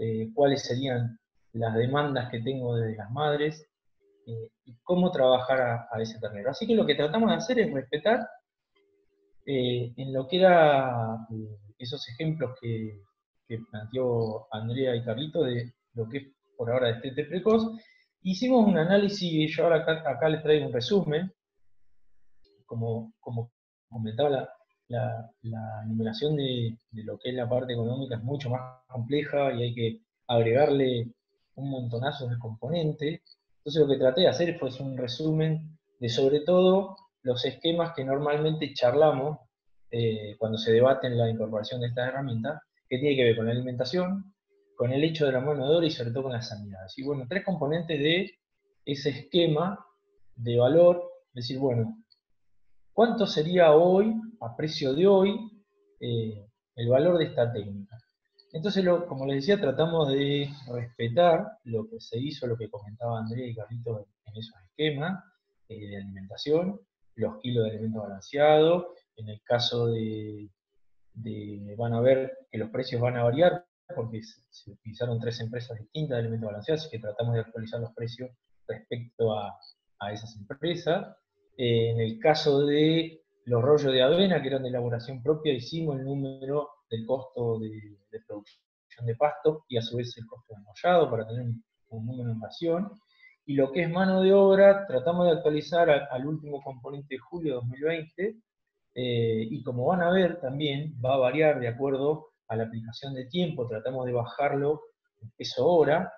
cuáles serían las demandas que tengo de las madres, y cómo trabajar a ese ternero. Así que lo que tratamos de hacer es respetar en lo que era esos ejemplos que planteó Andrea y Carlito de lo que es por ahora destete precoz. Hicimos un análisis, yo ahora acá les traigo un resumen, como comentaba la enumeración de lo que es la parte económica es mucho más compleja y hay que agregarle un montonazo de componentes. Entonces lo que traté de hacer fue un resumen de sobre todo los esquemas que normalmente charlamos cuando se debate en la incorporación de estas herramientas, que tiene que ver con la alimentación, con el hecho de la mano de obra y sobre todo con las sanidades. Y bueno, 3 componentes de ese esquema de valor, decir, bueno, ¿cuánto sería hoy, a precio de hoy, el valor de esta técnica? Entonces, como les decía, tratamos de respetar lo que se hizo, lo que comentaba Andrea y Carlito en esos esquemas de alimentación, los kilos de alimento balanceado. En el caso van a ver que los precios van a variar, porque se utilizaron 3 empresas distintas de alimento balanceado, así que tratamos de actualizar los precios respecto a esas empresas. En el caso de los rollos de avena, que eran de elaboración propia, hicimos el número del costo de producción de pasto y a su vez el costo de enmollado para tener un número en ración. Y lo que es mano de obra, tratamos de actualizar al último componente de julio de 2020, y como van a ver también va a variar de acuerdo a la aplicación de tiempo, tratamos de bajarlo en peso hora,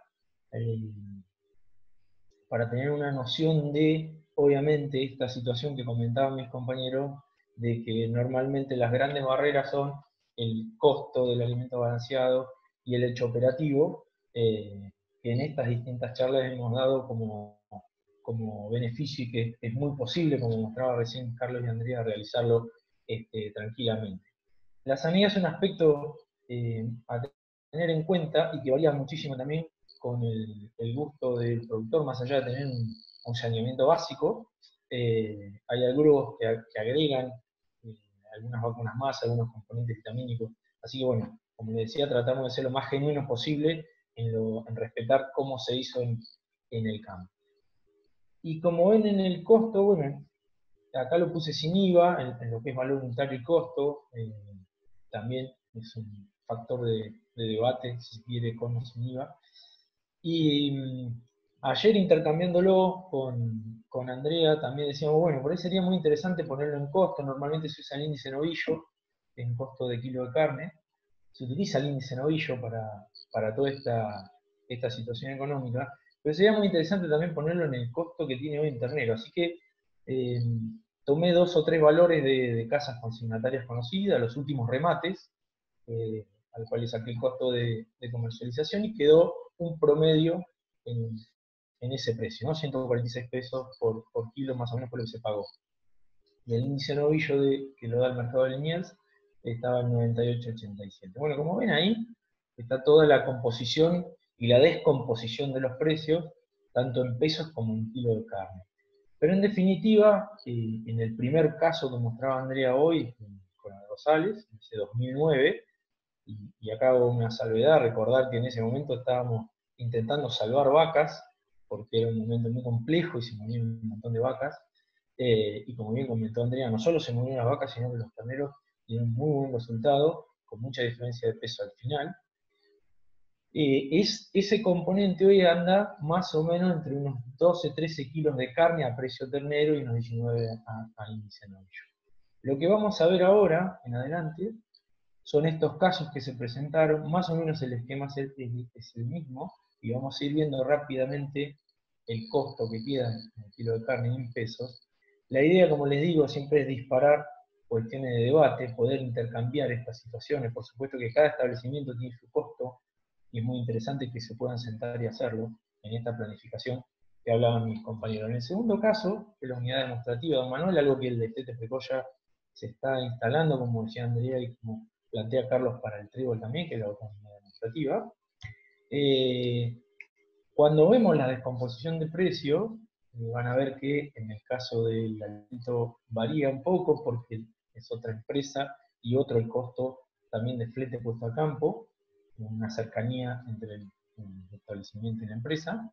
para tener una noción de, obviamente, esta situación que comentaban mis compañeros, de que normalmente las grandes barreras son el costo del alimento balanceado y el hecho operativo, que en estas distintas charlas hemos dado como beneficio y que es muy posible, como mostraba recién Carlos y Andrea, realizarlo tranquilamente. La sanidad es un aspecto a tener en cuenta y que varía muchísimo también con el gusto del productor, más allá de tener un saneamiento básico. Hay algunos que agregan algunas vacunas más, algunos componentes vitamínicos. Así que bueno, como les decía, tratamos de ser lo más genuinos posible en respetar cómo se hizo en el campo. Y como ven en el costo, bueno, acá lo puse sin IVA, en lo que es valor unitario y costo, también es un factor de debate, si se quiere, con o sin IVA. Y ayer intercambiándolo con Andrea, también decíamos, bueno, por ahí sería muy interesante ponerlo en costo. Normalmente se usa el índice novillo en costo de kilo de carne. Se utiliza el índice novillo para toda esta situación económica, pero sería muy interesante también ponerlo en el costo que tiene hoy en ternero. Así que tomé 2 o 3 valores de casas consignatarias conocidas, los últimos remates, al cual le saqué el costo de comercialización y quedó un promedio en ese precio, ¿no? 146 pesos por kilo más o menos por lo que se pagó. Y el índice novillo que lo da el mercado de Liniers estaba en 98,87. Bueno, como ven ahí, está toda la composición y la descomposición de los precios, tanto en pesos como en kilo de carne. Pero en definitiva, en el primer caso que mostraba Andrea hoy, con Rosales, ese 2009, y acá hago una salvedad, recordar que en ese momento estábamos intentando salvar vacas, porque era un momento muy complejo y se morían un montón de vacas, y como bien comentó Andrea, no solo se murieron las vacas, sino que los terneros tienen un muy buen resultado, con mucha diferencia de peso al final. Ese componente hoy anda más o menos entre unos 12-13 kilos de carne a precio ternero y unos 19 a índice novillo. Lo que vamos a ver ahora, en adelante, son estos casos que se presentaron, más o menos el esquema es el mismo, y vamos a ir viendo rápidamente el costo que queda en el kilo de carne en pesos. La idea, como les digo, siempre es disparar cuestiones de debate, poder intercambiar estas situaciones. Por supuesto que cada establecimiento tiene su costo, y es muy interesante que se puedan sentar y hacerlo en esta planificación que hablaban mis compañeros. En el segundo caso, que es la unidad demostrativa de Don Manuel, algo que el destete precoz ya se está instalando, como decía Andrea, y como plantea Carlos para el trébol también, que es la otra unidad demostrativa. Cuando vemos la descomposición de precio, van a ver que en el caso del alimento varía un poco, porque es otra empresa y otro el costo también de flete puesto a campo. una cercanía entre el establecimiento y la empresa.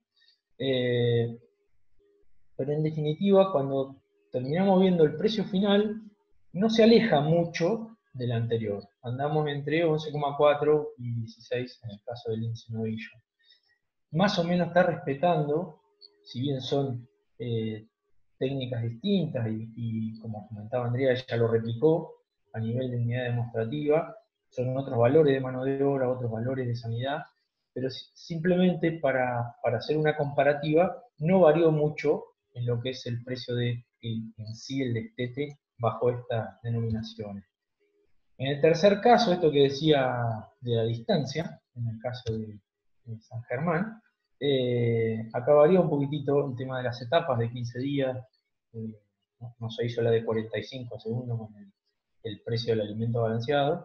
Pero en definitiva, cuando terminamos viendo el precio final, no se aleja mucho del anterior. Andamos entre 11,4 y 16 en el caso del índice novillo. Más o menos está respetando, si bien son técnicas distintas y como comentaba Andrea, ella lo replicó a nivel de unidad demostrativa, son otros valores de mano de obra, otros valores de sanidad, pero simplemente para hacer una comparativa, no varió mucho en lo que es el precio en sí el destete bajo estas denominaciones. En el tercer caso, esto que decía de la distancia, en el caso de San Germán, acá varía un poquitito el tema de las etapas de 15 días, no se hizo la de 45 segundos con el precio del alimento balanceado,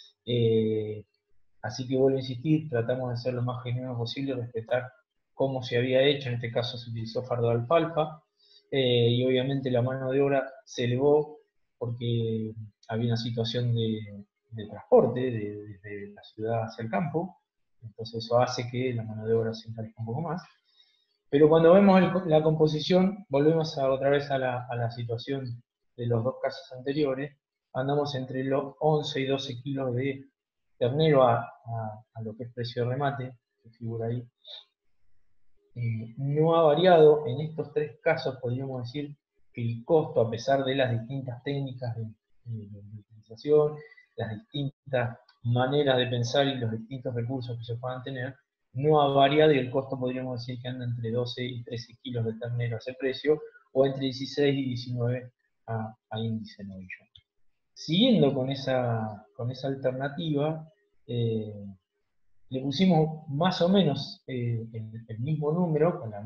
así que vuelvo a insistir, tratamos de ser lo más genuino posible, respetar cómo se había hecho, en este caso se utilizó fardo de alfalfa, y obviamente la mano de obra se elevó porque había una situación de transporte desde la ciudad hacia el campo, entonces eso hace que la mano de obra se encarezca un poco más. Pero cuando vemos la composición, volvemos otra vez a la situación de los dos casos anteriores, andamos entre los 11 y 12 kilos de ternero a lo que es precio de remate, que figura ahí. No ha variado en estos tres casos, podríamos decir que el costo, a pesar de las distintas técnicas de utilización, las distintas maneras de pensar y los distintos recursos que se puedan tener, no ha variado y el costo podríamos decir que anda entre 12 y 13 kilos de ternero a ese precio, o entre 16 y 19 a índice novillo. Siguiendo con esa alternativa, le pusimos más o menos el mismo número, con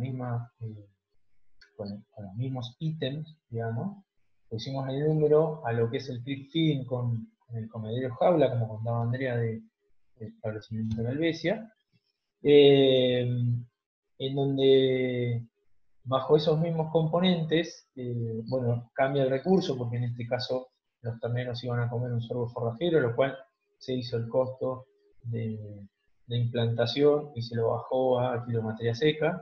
los mismos ítems, digamos. Pusimos el número a lo que es el clip feeding con el comedero jaula, como contaba Andrea de establecimiento de la Helvecia, en donde bajo esos mismos componentes, bueno, cambia el recurso, porque en este caso los terneros iban a comer un sorgo forrajero, lo cual se hizo el costo de implantación y se lo bajó a kilometría seca.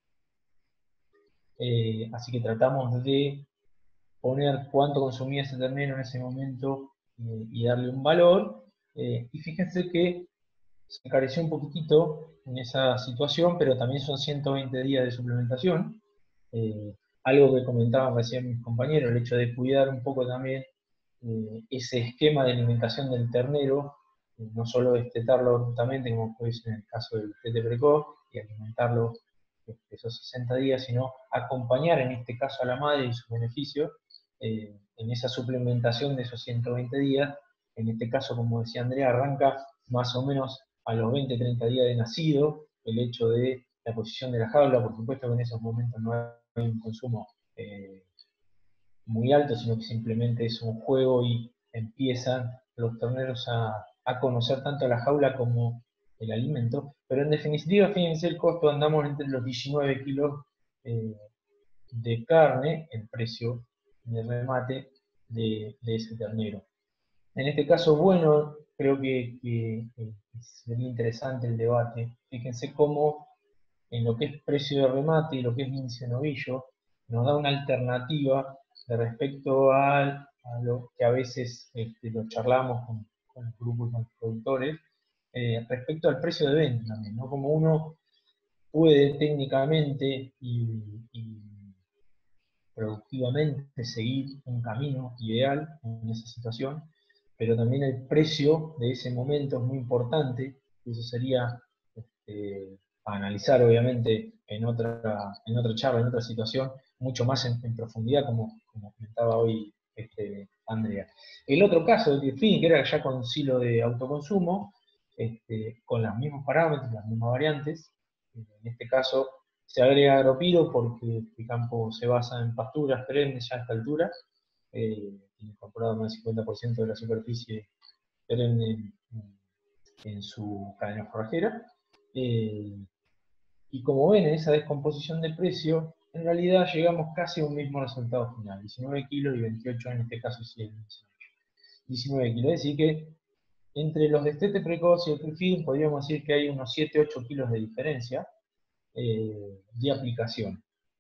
Así que tratamos de poner cuánto consumía ese ternero en ese momento y darle un valor. Y fíjense que se encareció un poquitito en esa situación, pero también son 120 días de suplementación. Algo que comentaban recién mis compañeros, el hecho de cuidar un poco también ese esquema de alimentación del ternero, no solo destetarlo brutalmente, como puede ser en el caso del destete precoz, y alimentarlo esos 60 días, sino acompañar en este caso a la madre y sus beneficios en esa suplementación de esos 120 días. En este caso, como decía Andrea, arranca más o menos a los 20-30 días de nacido, el hecho de la posición de la jaula, por supuesto que en esos momentos no hay un consumo muy alto, sino que simplemente es un juego y empiezan los terneros a conocer tanto la jaula como el alimento, pero en definitiva, fíjense el costo, andamos entre los 19 kilos de carne, el precio de remate de ese ternero. En este caso, bueno, creo que sería interesante el debate. Fíjense cómo en lo que es precio de remate y lo que es índice novillo, nos da una alternativa de respecto a lo que a veces lo charlamos con el grupo y con los productores, respecto al precio de venta también, ¿no? Como uno puede técnicamente y productivamente seguir un camino ideal en esa situación, pero también el precio de ese momento es muy importante, y eso sería a analizar obviamente en otra charla, en otra situación, mucho más en profundidad, como comentaba hoy Andrea. El otro caso del Tirfini, que era ya con silo de autoconsumo, con los mismos parámetros, las mismas variantes, en este caso se agrega agropiro porque el campo se basa en pasturas perennes ya a esta altura, tiene incorporado más del 50% de la superficie perenne en su cadena forrajera. Y como ven, en esa descomposición de precio, en realidad llegamos casi a un mismo resultado final, 19 kilos y 28 en este caso, sí, 19 kilos. Es decir que Entre los destete precoz y el pre-feeding podríamos decir que hay unos 7-8 kilos de diferencia de aplicación.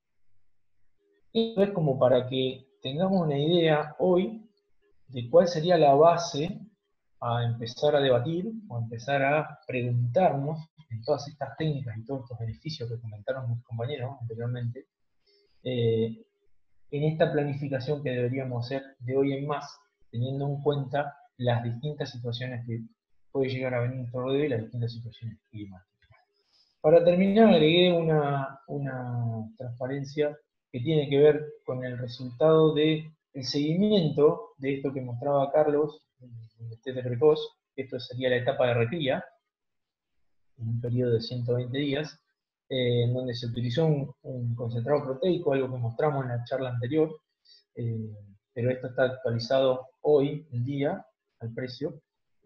Esto es como para que tengamos una idea hoy de cuál sería la base a empezar a debatir o a empezar a preguntarnos en todas estas técnicas y todos estos beneficios que comentaron mis compañeros anteriormente, en esta planificación que deberíamos hacer de hoy en más, teniendo en cuenta las distintas situaciones que puede llegar a venir todo de hoy, las distintas situaciones climáticas. Para terminar, agregué una transparencia que tiene que ver con el resultado del seguimiento de esto que mostraba Carlos, el destete precoz. Esto sería la etapa de recría, en un periodo de 120 días, en donde se utilizó un concentrado proteico, algo que mostramos en la charla anterior, pero esto está actualizado hoy en día al precio,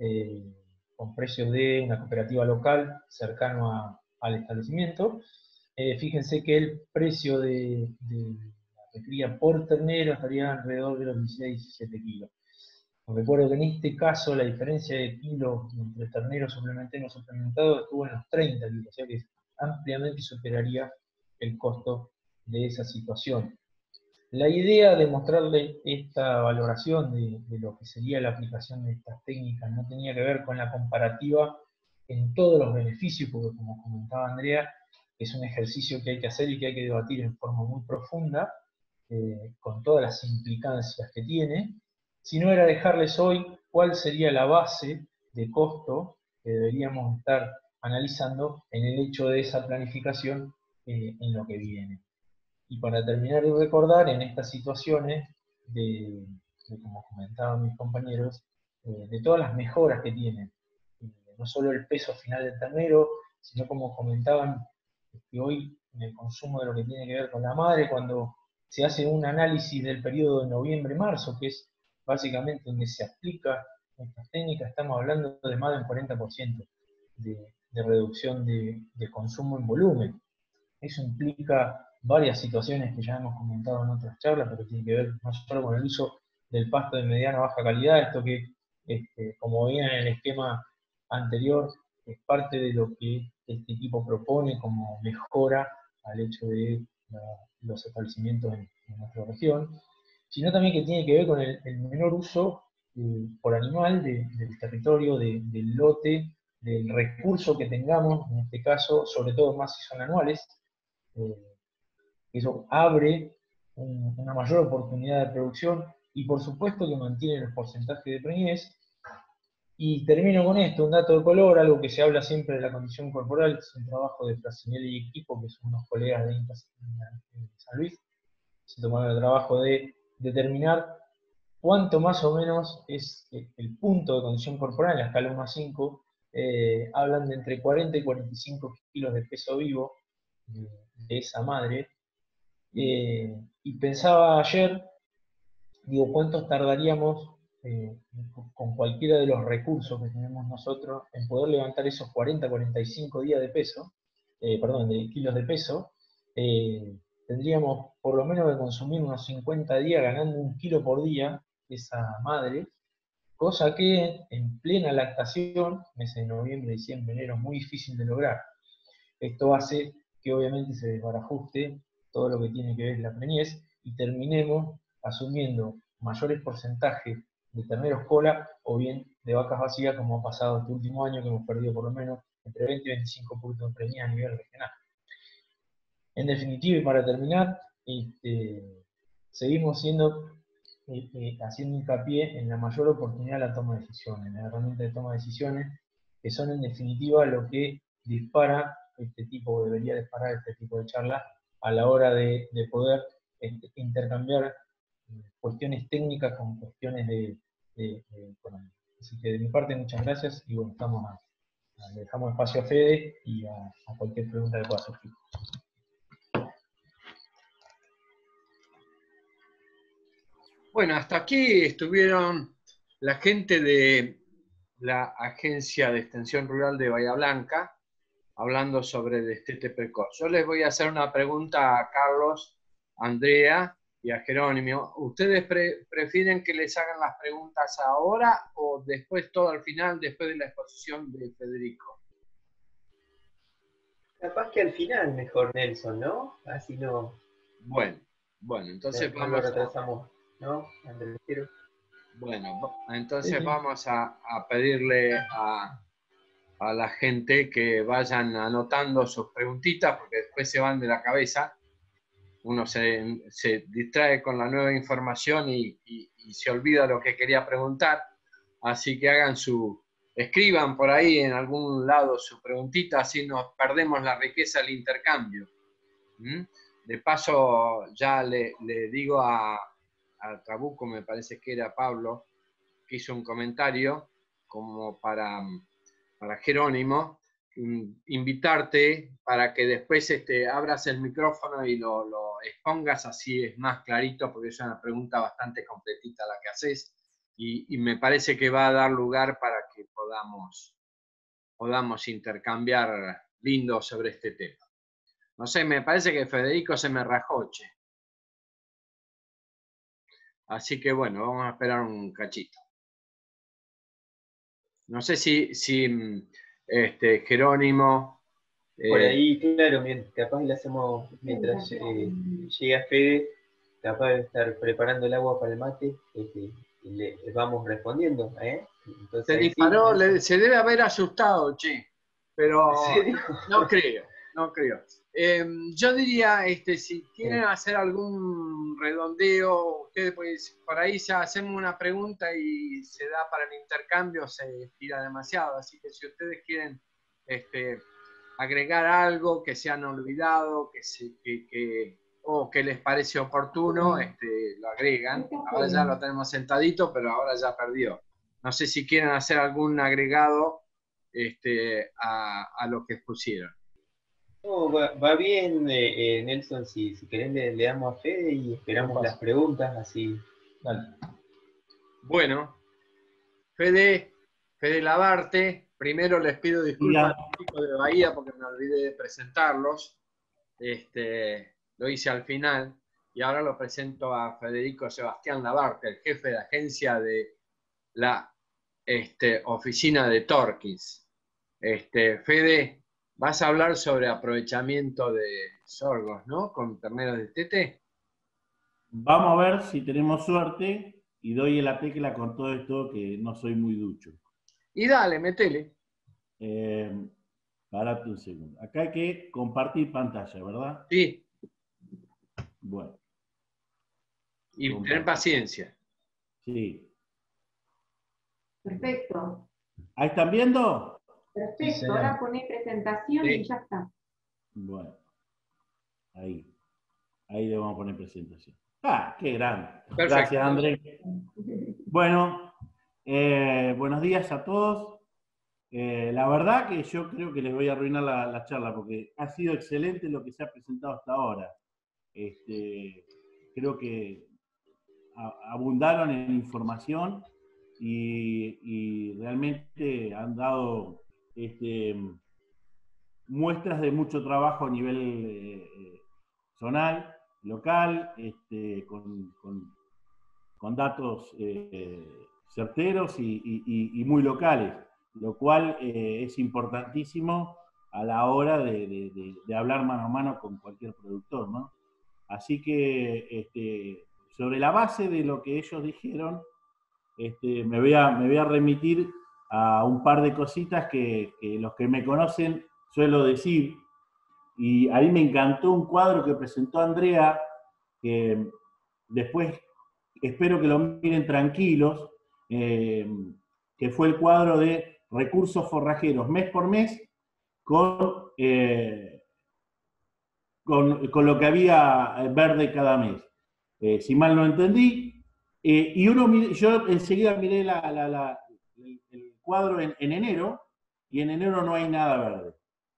con precios de una cooperativa local cercano al establecimiento. Fíjense que el precio de la recría por ternero estaría alrededor de los 16-17 kilos. Recuerdo que en este caso la diferencia de kilos entre ternero suplementado y no suplementado estuvo en los 30 kilos, o sea que ampliamente superaría el costo de esa situación. La idea de mostrarle esta valoración de lo que sería la aplicación de estas técnicas no tenía que ver con la comparativa en todos los beneficios, porque como comentaba Andrea, es un ejercicio que hay que hacer y que hay que debatir en forma muy profunda, con todas las implicancias que tiene, sino era dejarles hoy cuál sería la base de costo que deberíamos estar analizando en el hecho de esa planificación en lo que viene. Y para terminar de recordar, en estas situaciones, como comentaban mis compañeros, de todas las mejoras que tienen, no solo el peso final del ternero, sino como comentaban, que hoy en el consumo de lo que tiene que ver con la madre, cuando se hace un análisis del periodo de noviembre-marzo, que es básicamente donde se aplica estas técnicas, estamos hablando de más del 40% de reducción de consumo en volumen. Eso implica varias situaciones que ya hemos comentado en otras charlas, pero tiene que ver no solo con el uso del pasto de mediana a baja calidad, esto que, como veían en el esquema anterior, es parte de lo que este equipo propone como mejora al hecho de los establecimientos en nuestra región, sino también que tiene que ver con el menor uso por animal del territorio, del lote, del recurso que tengamos, en este caso, sobre todo más si son anuales. Eso abre una mayor oportunidad de producción y por supuesto que mantiene los porcentajes de preñez. Y termino con esto, un dato de color, algo que se habla siempre de la condición corporal, es un trabajo de Frasinelli y equipo, que son unos colegas de San Luis. Se tomaron el trabajo de determinar cuánto más o menos es el punto de condición corporal en la escala 1 a 5. Hablan de entre 40 y 45 kilos de peso vivo de esa madre. Y pensaba ayer, digo, ¿cuántos tardaríamos con cualquiera de los recursos que tenemos nosotros en poder levantar esos 40-45 días de peso, de kilos de peso? Tendríamos por lo menos que consumir unos 50 días ganando 1 kilo por día esa madre, cosa que en plena lactación, meses de noviembre, diciembre, enero, es muy difícil de lograr. Esto hace que obviamente se desbarajuste todo lo que tiene que ver la preñez y terminemos asumiendo mayores porcentajes de terneros cola o bien de vacas vacías, como ha pasado este último año, que hemos perdido por lo menos entre 20 y 25 puntos de preñez a nivel regional. En definitiva, y para terminar, seguimos haciendo hincapié en la mayor oportunidad de la toma de decisiones, en la herramienta de toma de decisiones, que son en definitiva lo que dispara debería disparar este tipo de charlas a la hora de poder intercambiar cuestiones técnicas con cuestiones de economía. Así que de mi parte, muchas gracias y bueno, le dejamos espacio a Fede y a cualquier pregunta que pueda surgir. Bueno, hasta aquí estuvieron la gente de la Agencia de Extensión Rural de Bahía Blanca hablando sobre el destete precoz. Yo les voy a hacer una pregunta a Carlos, Andrea y a Jerónimo. ¿Ustedes prefieren que les hagan las preguntas ahora o después, todo al final, después de la exposición de Federico? Capaz que al final mejor, Nelson, ¿no? Así no, Bueno, entonces no lo retrasamos, ¿no, Andrés? Entonces vamos a pedirle a la gente que vayan anotando sus preguntitas, porque después se van de la cabeza. Uno se distrae con la nueva información y se olvida lo que quería preguntar. Así que escriban por ahí en algún lado su preguntita, así nos perdemos la riqueza del intercambio. De paso, ya le digo a Trabuco, me parece que era Pablo, que hizo un comentario como para Jerónimo, invitarte para que después abras el micrófono y lo expongas, así es más clarito, porque es una pregunta bastante completita la que haces, y me parece que va a dar lugar para que podamos intercambiar lindo sobre este tema. No sé, me parece que Federico se me rajó, che. Así que bueno, vamos a esperar un cachito. No sé si Jerónimo... Por ahí, claro, capaz le hacemos, mientras llega Fede, capaz de estar preparando el agua para el mate, y le vamos respondiendo, ¿eh? Entonces, se ahí disparó, sí, se debe haber asustado, che, pero ¿en serio? no creo. Yo diría, si quieren hacer algún redondeo, ustedes pues, por ahí ya hacemos una pregunta y se da para el intercambio, se estira demasiado, así que si ustedes quieren agregar algo que se han olvidado, o que les parece oportuno, lo agregan. Ahora ya lo tenemos sentadito, pero ahora ya perdió. No sé si quieren hacer algún agregado a lo que expusieron. No, va bien, Nelson, si querés le damos a Fede y esperamos las preguntas, así. Dale. Bueno, Fede Labarte, primero les pido disculpas a los chicos de Bahía porque me olvidé de presentarlos. Lo hice al final y ahora lo presento a Federico Sebastián Labarte, el jefe de agencia de la oficina de Torkins. Fede, vas a hablar sobre aprovechamiento de sorgos, ¿no? Con terneros de tete. Vamos a ver si tenemos suerte y doy en la tecla con todo esto que no soy muy ducho. Y dale, metele. Parate un segundo. Acá hay que compartir pantalla, ¿verdad? Sí. Bueno. Y tener paciencia. Sí. Perfecto. ¿Ahí están viendo? Perfecto. Sí, ahora poné presentación sí. Y ya está. Bueno. Ahí le vamos a poner presentación. ¡Ah, qué grande! Perfecto. Gracias, Andrés. Bueno, buenos días a todos. La verdad que yo creo que les voy a arruinar la charla porque ha sido excelente lo que se ha presentado hasta ahora. Creo que abundaron en información y realmente han dado muestras de mucho trabajo a nivel zonal, local, con datos certeros y muy locales, lo cual es importantísimo a la hora de hablar mano a mano con cualquier productor, ¿no? Así que sobre la base de lo que ellos dijeron, me voy a remitir a un par de cositas que los que me conocen suelo decir, y ahí me encantó un cuadro que presentó Andrea, que después espero que lo miren tranquilos, que fue el cuadro de recursos forrajeros mes por mes con lo que había verde cada mes. Si mal no entendí. Yo enseguida miré el cuadro en enero, y en enero no hay nada verde.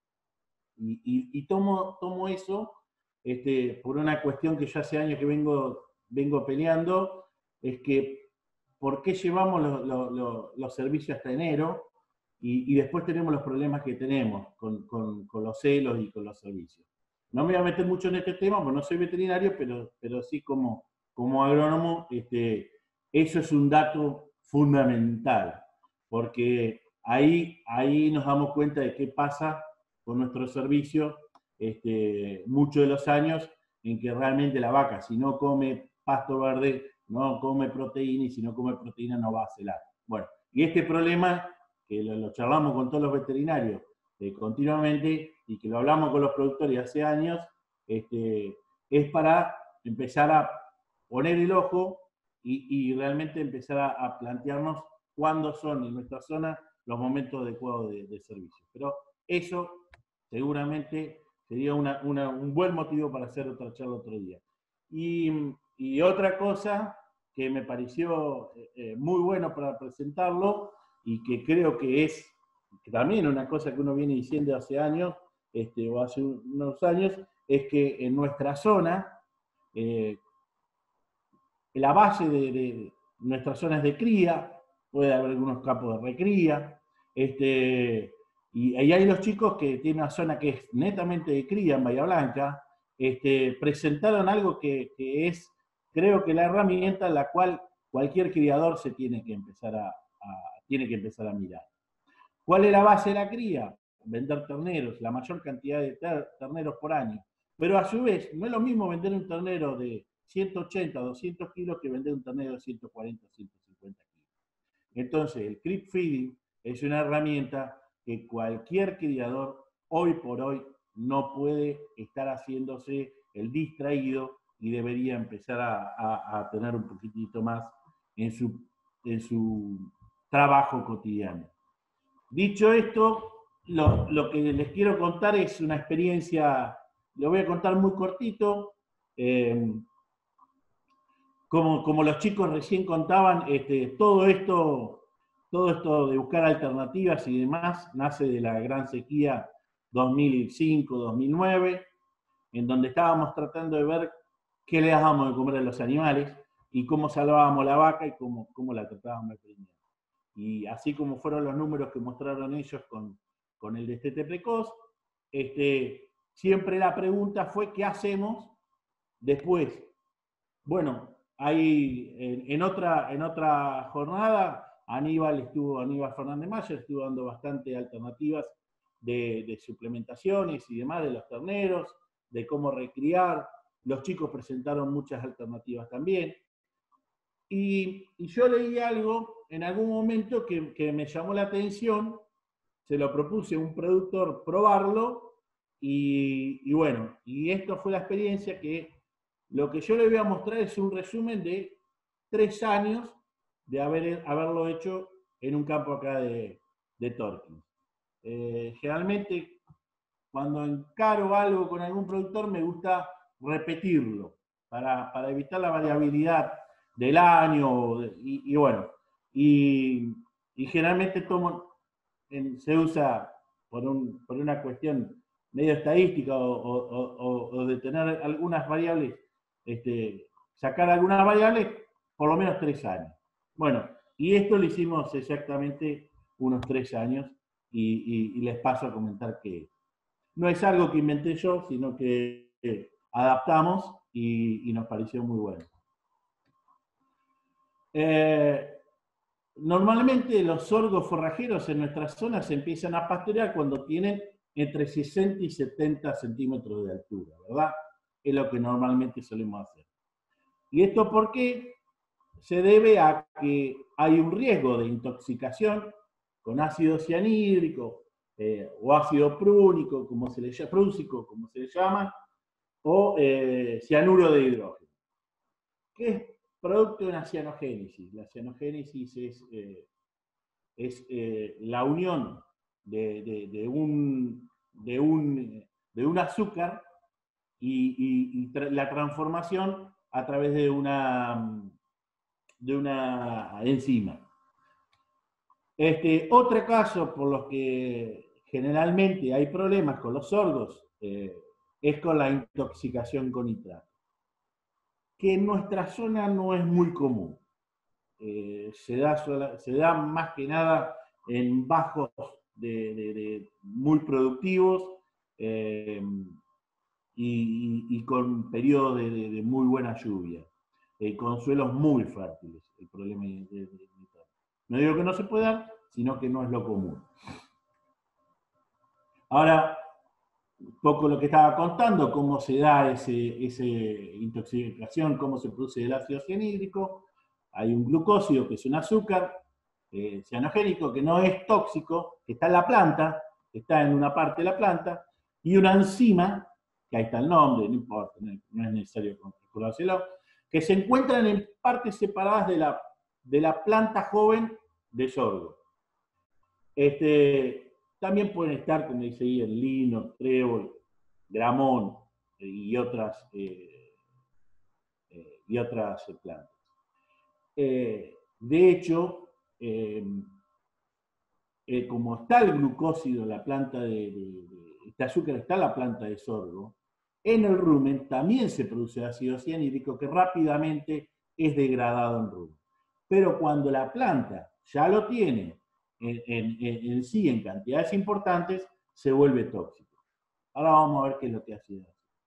Y tomo eso por una cuestión que yo hace años que vengo peleando, es que ¿por qué llevamos los servicios hasta enero y después tenemos los problemas que tenemos con los celos y con los servicios? No me voy a meter mucho en este tema, porque no soy veterinario, pero sí como como agrónomo, eso es un dato fundamental, porque ahí nos damos cuenta de qué pasa con nuestro servicio muchos de los años en que realmente la vaca, si no come pasto verde, no come proteína, y si no come proteína no va a celar. Bueno, y este problema, que lo charlamos con todos los veterinarios continuamente, y que lo hablamos con los productores hace años, es para empezar a poner el ojo y realmente empezar a plantearnos cuándo son en nuestra zona los momentos adecuados de servicio. Pero eso seguramente sería un buen motivo para hacer otra charla otro día. Y otra cosa que me pareció muy bueno para presentarlo, y que creo que es también una cosa que uno viene diciendo hace años, o hace unos años, es que en nuestra zona, la base de nuestras zonas de cría, puede haber algunos campos de recría, y ahí hay los chicos que tienen una zona que es netamente de cría en Bahía Blanca, presentaron algo que es, creo que la herramienta en la cual cualquier criador se tiene que empezar a mirar. ¿Cuál es la base de la cría? Vender terneros, la mayor cantidad de terneros por año. Pero a su vez, no es lo mismo vender un ternero de 180, 200 kilos que vender un ternero de 140, 150 kilos. Entonces, el creep feeding es una herramienta que cualquier criador hoy por hoy no puede estar haciéndose el distraído y debería empezar a tener un poquitito más en su trabajo cotidiano. Dicho esto, lo que les quiero contar es una experiencia, lo voy a contar muy cortito, como los chicos recién contaban, todo esto de buscar alternativas y demás nace de la gran sequía 2005-2009, en donde estábamos tratando de ver qué le dábamos de comer a los animales y cómo salvábamos la vaca y cómo la tratábamos de primero. Y así como fueron los números que mostraron ellos con el destete precoz, siempre la pregunta fue ¿qué hacemos después? Bueno, ahí en otra jornada, Aníbal Fernández Mayer estuvo dando bastante alternativas de suplementaciones y demás de los terneros, de cómo recriar. Los chicos presentaron muchas alternativas también. Y yo leí algo en algún momento que me llamó la atención, se lo propuse a un productor probarlo, y bueno, y esto fue la experiencia que lo que yo le voy a mostrar es un resumen de 3 años de haberlo hecho en un campo acá de Torquín. Generalmente, cuando encaro algo con algún productor, me gusta repetirlo para evitar la variabilidad del año, y bueno, y generalmente se usa por una cuestión medio estadística o de tener algunas variables, sacar algunas variables, por lo menos 3 años. Bueno, y esto lo hicimos exactamente unos 3 años, y les paso a comentar que no es algo que inventé yo, sino que adaptamos y nos pareció muy bueno. Normalmente los sorgos forrajeros en nuestras zonas se empiezan a pastorear cuando tienen entre 60 y 70 centímetros de altura, ¿verdad? Es lo que normalmente solemos hacer. ¿Y esto por qué? Se debe a que hay un riesgo de intoxicación con ácido cianhídrico o ácido prúnico, como se le llama, o cianuro de hidrógeno. ¿Qué es producto de una cianogénesis? La cianogénesis es la unión de un azúcar y la transformación a través de una enzima. Otro caso por los que generalmente hay problemas con los sorgos es con la intoxicación con nitrato, que en nuestra zona no es muy común. Se da más que nada en bajos muy productivos y con periodos de muy buena lluvia. con suelos muy fértiles, el problema de nitrato. No digo que no se pueda dar, sino que no es lo común. Ahora, un poco lo que estaba contando, cómo se da esa intoxicación, cómo se produce el ácido cianhídrico. Hay un glucósido, que es un azúcar cianogénico, que no es tóxico, que está en la planta, está en una parte de la planta, y una enzima, que ahí está el nombre, no importa, no es necesario recordárselo, que se encuentran en partes separadas de la planta joven de sorgo. También pueden estar, como dice ahí, el lino, trébol, gramón y otras plantas. De hecho, como está el glucósido, la planta este azúcar está en la planta de sorgo, en el rumen también se produce ácido cianhídrico que rápidamente es degradado en rumen. Pero cuando la planta ya lo tiene en sí en cantidades importantes, se vuelve tóxico. Ahora vamos a ver qué es lo que hace.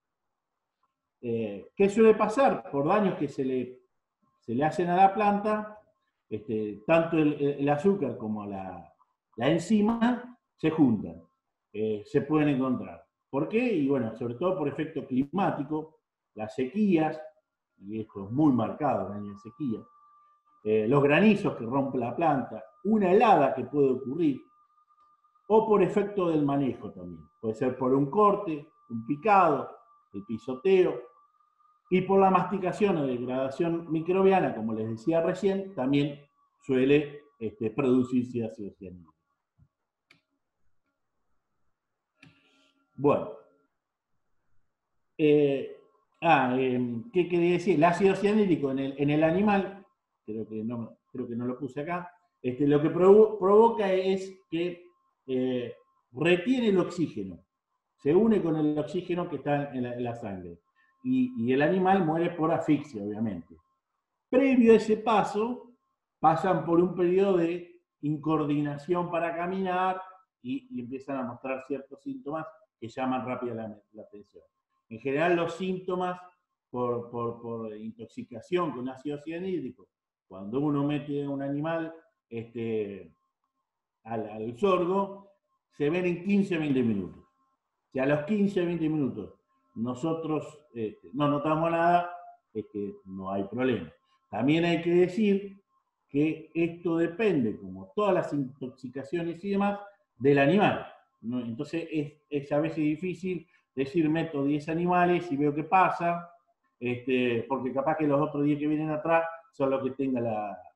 ¿Qué suele pasar? Por daños que se le hacen a la planta, tanto el azúcar como la enzima se juntan, se pueden encontrar. ¿Por qué? Y bueno, sobre todo por efecto climático, las sequías, y esto es muy marcado en años de sequía, los granizos que rompe la planta, una helada que puede ocurrir, o por efecto del manejo también. Puede ser por un corte, un picado, el pisoteo, y por la masticación o degradación microbiana, como les decía recién, también suele producirse ácido cianhídrico. Bueno. ¿Qué quería decir? El ácido cianhídrico en el animal, creo que no lo puse acá, lo que provoca es que retiene el oxígeno, se une con el oxígeno que está en la sangre, y el animal muere por asfixia, obviamente. Previo a ese paso, pasan por un periodo de incoordinación para caminar y empiezan a mostrar ciertos síntomas que llaman rápidamente la atención. En general, los síntomas por intoxicación con ácido cianhídrico, cuando uno mete un animal al sorgo, se ven en 15-20 minutos. Si a los 15-20 minutos nosotros no notamos nada, no hay problema. También hay que decir que esto depende, como todas las intoxicaciones y demás, del animal, ¿no? Entonces es a veces difícil decir meto 10 animales y veo qué pasa, porque capaz que los otros 10 que vienen atrás son los que tengan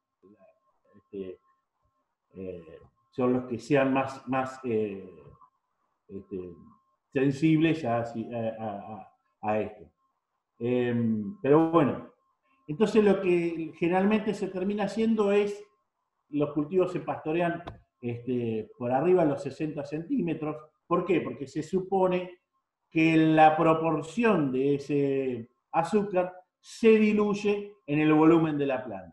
son los que sean más sensibles a esto. Pero bueno, entonces lo que generalmente se termina haciendo es, los cultivos se pastorean por arriba de los 60 centímetros. ¿Por qué? Porque se supone que la proporción de ese azúcar se diluye en el volumen de la planta.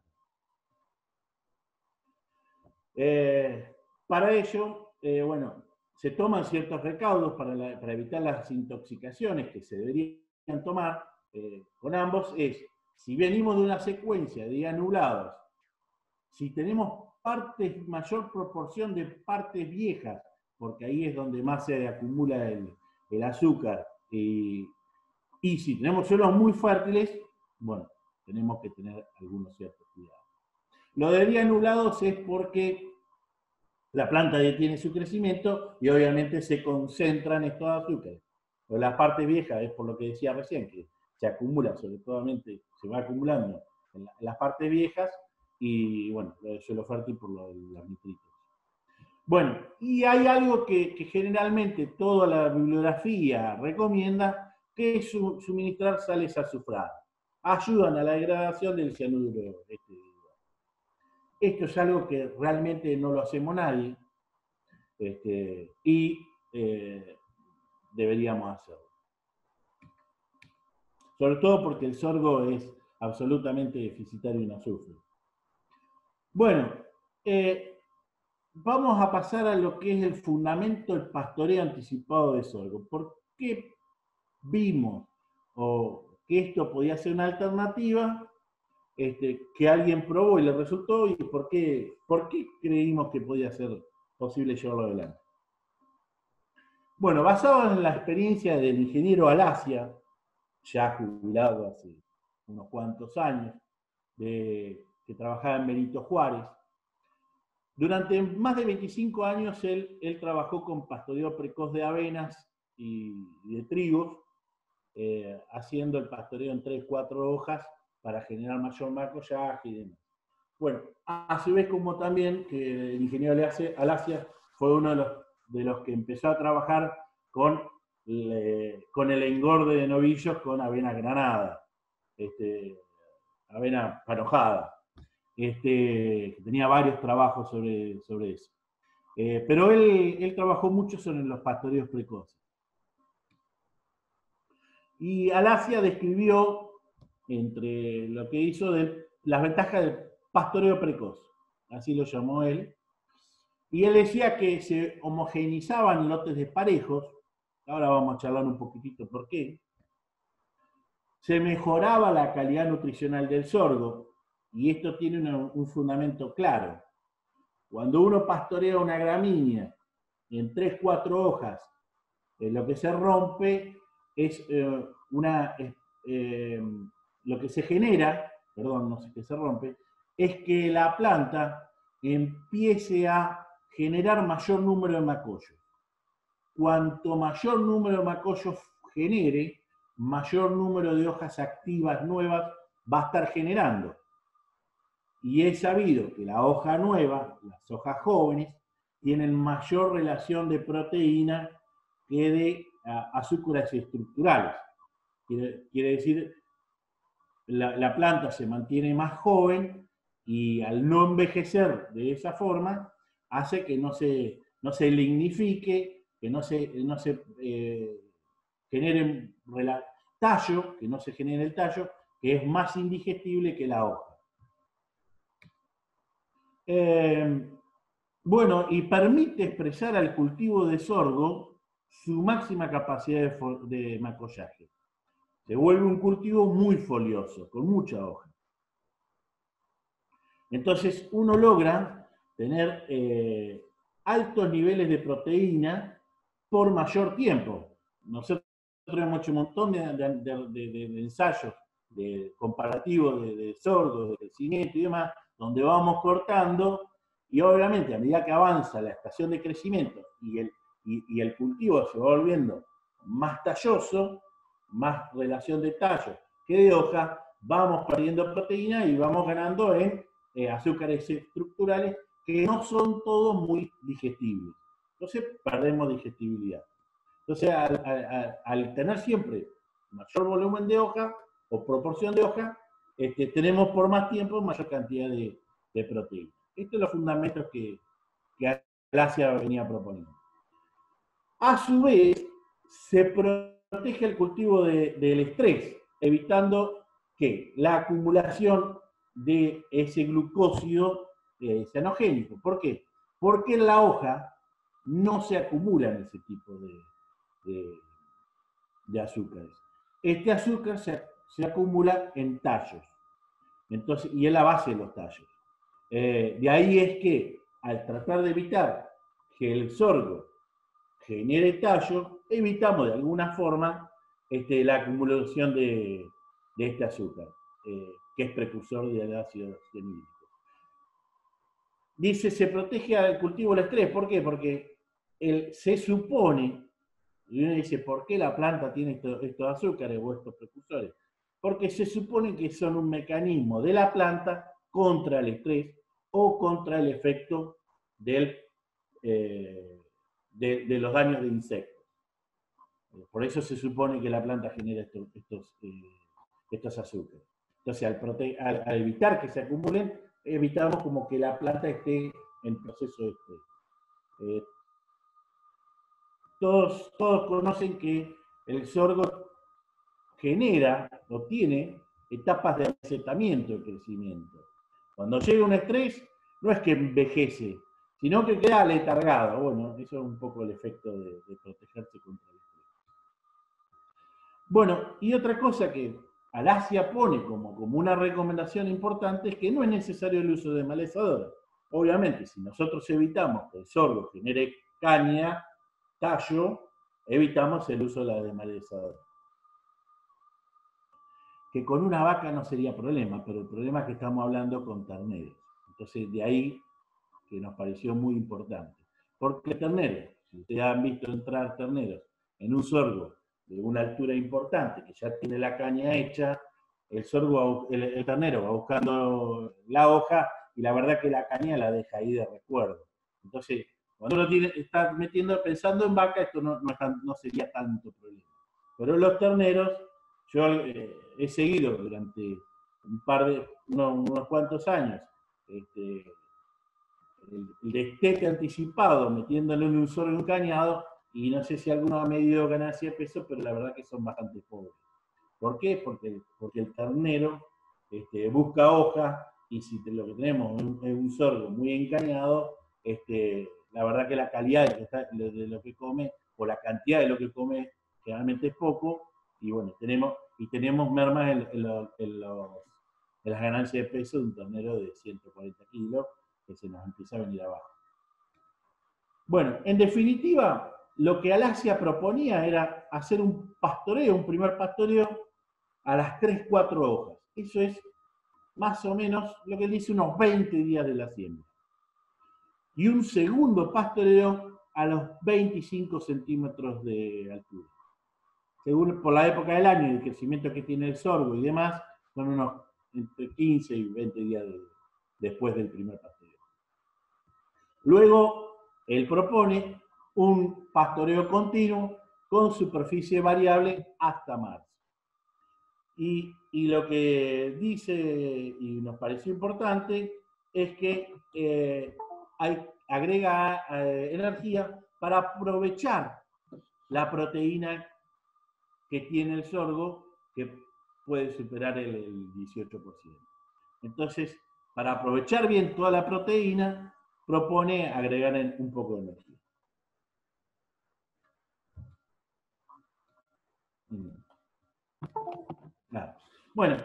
Para ello, bueno, se toman ciertos recaudos para evitar las intoxicaciones que se deberían tomar con ambos. Si venimos de una secuencia de anulados, si tenemos mayor proporción de partes viejas, porque ahí es donde más se acumula el azúcar, y si tenemos suelos muy fértiles, bueno, tenemos que tener algunos ciertos cuidados. Lo de dianulados es porque la planta detiene su crecimiento y obviamente se concentran estos azúcares. Pero la parte vieja es por lo que decía recién, que se acumula, sobre todo se va acumulando en las partes viejas, y bueno, lo de suelo fértil por los nitritos. Bueno, y hay algo que generalmente toda la bibliografía recomienda, que es suministrar sales azufradas. Ayudan a la degradación del cianuro. Esto es algo que realmente no lo hacemos nadie, y deberíamos hacerlo. Sobre todo porque el sorgo es absolutamente deficitario en azufre. Bueno, vamos a pasar a lo que es el fundamento del pastoreo anticipado de sorgo. ¿Por qué vimos que esto podía ser una alternativa? que alguien probó y le resultó, y por qué creímos que podía ser posible llevarlo adelante. Bueno, basado en la experiencia del ingeniero Alasia, ya jubilado hace unos cuantos años, que trabajaba en Benito Juárez, durante más de 25 años él trabajó con pastoreo precoz de avenas y de trigos, haciendo el pastoreo en 3-4 hojas para generar mayor macollaje y demás. Bueno, a su vez como también que el ingeniero Alasia fue uno de los que empezó a trabajar con el engorde de novillos con avena granada, avena panojada. Que tenía varios trabajos sobre eso. Pero él trabajó mucho sobre los pastoreos precoces. Y Alasia describió, entre lo que hizo, las ventajas del pastoreo precoz, así lo llamó él, y él decía que se homogeneizaban lotes desparejos, ahora vamos a charlar un poquitito por qué, se mejoraba la calidad nutricional del sorgo, y esto tiene un fundamento claro. Cuando uno pastorea una gramínea en 3-4 hojas, lo que se rompe es lo que se genera, perdón, no sé qué se rompe, es que la planta empiece a generar mayor número de macollos. Cuanto mayor número de macollos genere, mayor número de hojas activas nuevas va a estar generando. Y es sabido que la hoja nueva, las hojas jóvenes, tienen mayor relación de proteína que de azúcares estructurales. Quiere decir, la planta se mantiene más joven y al no envejecer de esa forma, hace que no se lignifique, que no se genere tallo, que no se genere el tallo, que es más indigestible que la hoja. Bueno, y permite expresar al cultivo de sorgo su máxima capacidad de macollaje. Se vuelve un cultivo muy folioso, con mucha hoja. Entonces uno logra tener altos niveles de proteína por mayor tiempo. Nosotros hemos hecho un montón de ensayos comparativos de sorgo, de crecimiento y demás, donde vamos cortando, y obviamente a medida que avanza la estación de crecimiento y el cultivo se va volviendo más talloso, más relación de tallo que de hoja, vamos perdiendo proteína y vamos ganando en azúcares estructurales que no son todos muy digestibles. Entonces perdemos digestibilidad. Entonces al tener siempre mayor volumen de hoja o proporción de hoja, tenemos por más tiempo mayor cantidad de proteína. Estos son los fundamentos que Alasia venía proponiendo. A su vez, se protege el cultivo del estrés, evitando que la acumulación de ese glucósido cianogénico. ¿Por qué? Porque en la hoja no se acumulan ese tipo de azúcares. Este azúcar se acumula en tallos, entonces, y en la base de los tallos. De ahí es que, al tratar de evitar que el sorgo genere tallo, evitamos de alguna forma la acumulación de este azúcar, que es precursor del ácido cianhídrico. Dice, se protege al cultivo del estrés. ¿Por qué? Porque se supone, y uno dice, ¿por qué la planta tiene estos azúcares o estos precursores? Porque se supone que son un mecanismo de la planta contra el estrés o contra el efecto de los daños de insectos. Por eso se supone que la planta genera estos azúcares. Entonces, al evitar que se acumulen, evitamos como que la planta esté en proceso de estrés. Todos conocen que el sorgo genera o tiene etapas de asetamiento de crecimiento. Cuando llega un estrés, no es que envejece, sino que queda letargado. Bueno, eso es un poco el efecto de protegerse contra el estrés. Bueno, y otra cosa que Alasia pone como una recomendación importante es que no es necesario el uso de malezadores. Obviamente, si nosotros evitamos que el sorgo genere caña, tallo, evitamos el uso de la desmalezadora. Que con una vaca no sería problema, pero el problema es que estamos hablando con terneros. Entonces, de ahí que nos pareció muy importante. Porque terneros, si ustedes han visto entrar terneros en un sorgo de una altura importante, que ya tiene la caña hecha, el ternero va buscando la hoja y la verdad que la caña la deja ahí de recuerdo. Entonces, cuando uno está pensando en vaca, esto no sería tanto problema. Pero los terneros, yo he seguido durante unos cuantos años el destete anticipado, metiéndole un sorgo encañado, y no sé si alguno ha medido ganancia de peso, pero la verdad que son bastante pobres. ¿Por qué? Porque el ternero busca hoja, y si lo que tenemos es un sorgo muy encañado, la verdad que la calidad de lo que come, o la cantidad de lo que come, generalmente es poco, y bueno, tenemos mermas en las ganancias de peso de un ternero de 140 kilos, que se nos empieza a venir abajo. Bueno, en definitiva, lo que Alasia proponía era hacer un primer pastoreo a las 3-4 hojas. Eso es más o menos lo que él dice, unos 20 días de la siembra. Y un segundo pastoreo a los 25 centímetros de altura. Según por la época del año y el crecimiento que tiene el sorgo y demás, son unos entre 15 y 20 días después del primer pastoreo. Luego, él propone un pastoreo continuo con superficie variable hasta marzo. Y lo que dice, y nos pareció importante, es que agrega energía para aprovechar la proteína que tiene el sorgo, que puede superar el 18%. Entonces, para aprovechar bien toda la proteína, propone agregar un poco de energía. Bueno,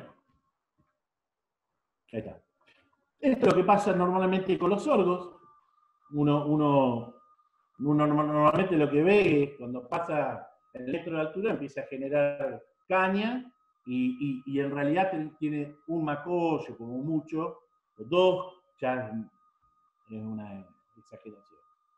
ahí está. Esto es lo que pasa normalmente con los sorgos. Uno normalmente lo que ve es cuando pasa el metro de altura empieza a generar caña y en realidad tiene un macollo como mucho, dos ya es una exageración.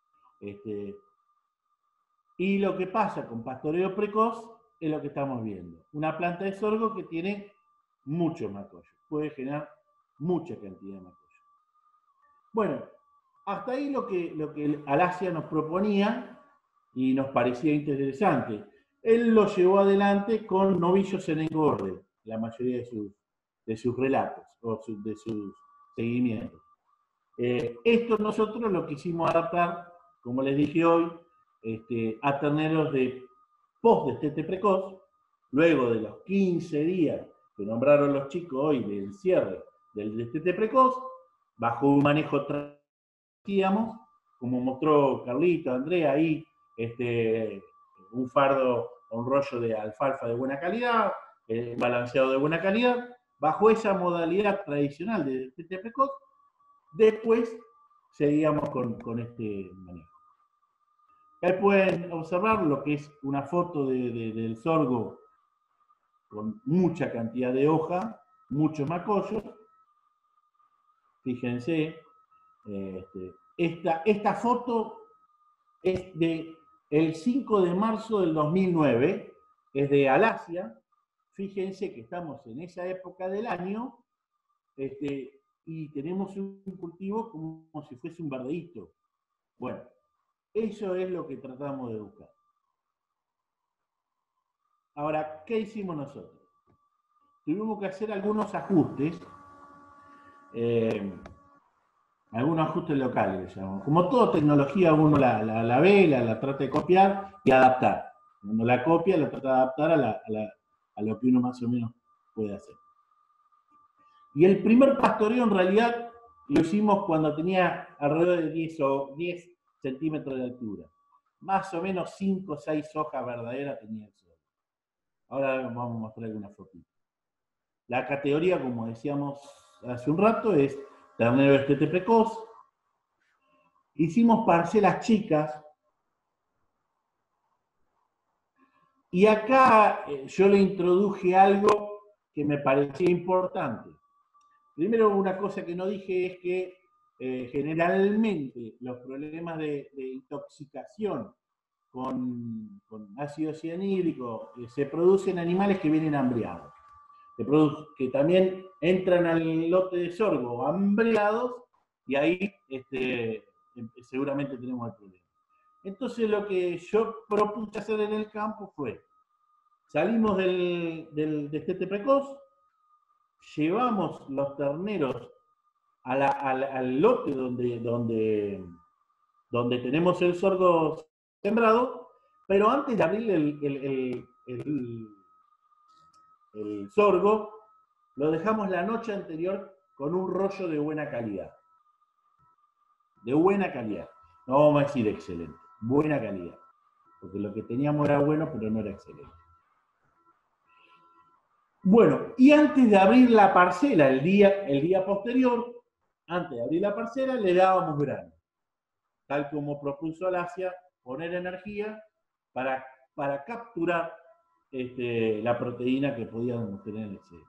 Y lo que pasa con pastoreo precoz es lo que estamos viendo. Una planta de sorgo que tiene mucho macollo, puede generar mucha cantidad de macollo. Bueno, hasta ahí lo que Alasia nos proponía y nos parecía interesante. Él lo llevó adelante con novillos en engorde, la mayoría de sus relatos o de sus seguimientos. Esto nosotros lo quisimos adaptar, como les dije hoy, a terneros de post-destete precoz, luego de los 15 días que nombraron los chicos hoy del cierre del destete precoz, bajo un manejo digamos, como mostró Carlito, Andrea, ahí un fardo o un rollo de alfalfa de buena calidad, balanceado de buena calidad, bajo esa modalidad tradicional de destete precoz. Después seguíamos con este manejo. Ahí pueden observar lo que es una foto del sorgo con mucha cantidad de hoja, muchos macollos. Fíjense, esta foto es del 5 de marzo del 2009, es de Alasia. Fíjense que estamos en esa época del año, y tenemos un cultivo como si fuese un verdeíto. Bueno, eso es lo que tratamos de buscar. Ahora, ¿qué hicimos nosotros? Tuvimos que hacer algunos ajustes, locales, llamamos. Como toda tecnología, uno la ve, la trata de copiar y adaptar. Uno la copia, la trata de adaptar a lo que uno más o menos puede hacer. Y el primer pastoreo en realidad lo hicimos cuando tenía alrededor de 10 centímetros de altura. Más o menos 5 o 6 hojas verdaderas tenía el sol. Ahora vamos a mostrar alguna fotito. La categoría, como decíamos hace un rato, es ternero destete precoz. Hicimos parcelas chicas. Y acá yo le introduje algo que me parecía importante. Primero, una cosa que no dije es que generalmente los problemas de intoxicación con ácido cianhídrico se producen en animales que vienen hambriados, que también entran al lote de sorgo hambriados y ahí seguramente tenemos el problema. Entonces lo que yo propuse hacer en el campo fue, salimos del destete precoz, llevamos los terneros al lote donde tenemos el sorgo sembrado, pero antes de abrir el sorgo, lo dejamos la noche anterior con un rollo de buena calidad. De buena calidad. No vamos a decir excelente, buena calidad. Porque lo que teníamos era bueno, pero no era excelente. Bueno, y antes de abrir la parcela, el día posterior, antes de abrir la parcela, le dábamos grano. Tal como propuso Alasia, poner energía para capturar la proteína que podíamos tener en el cerebro.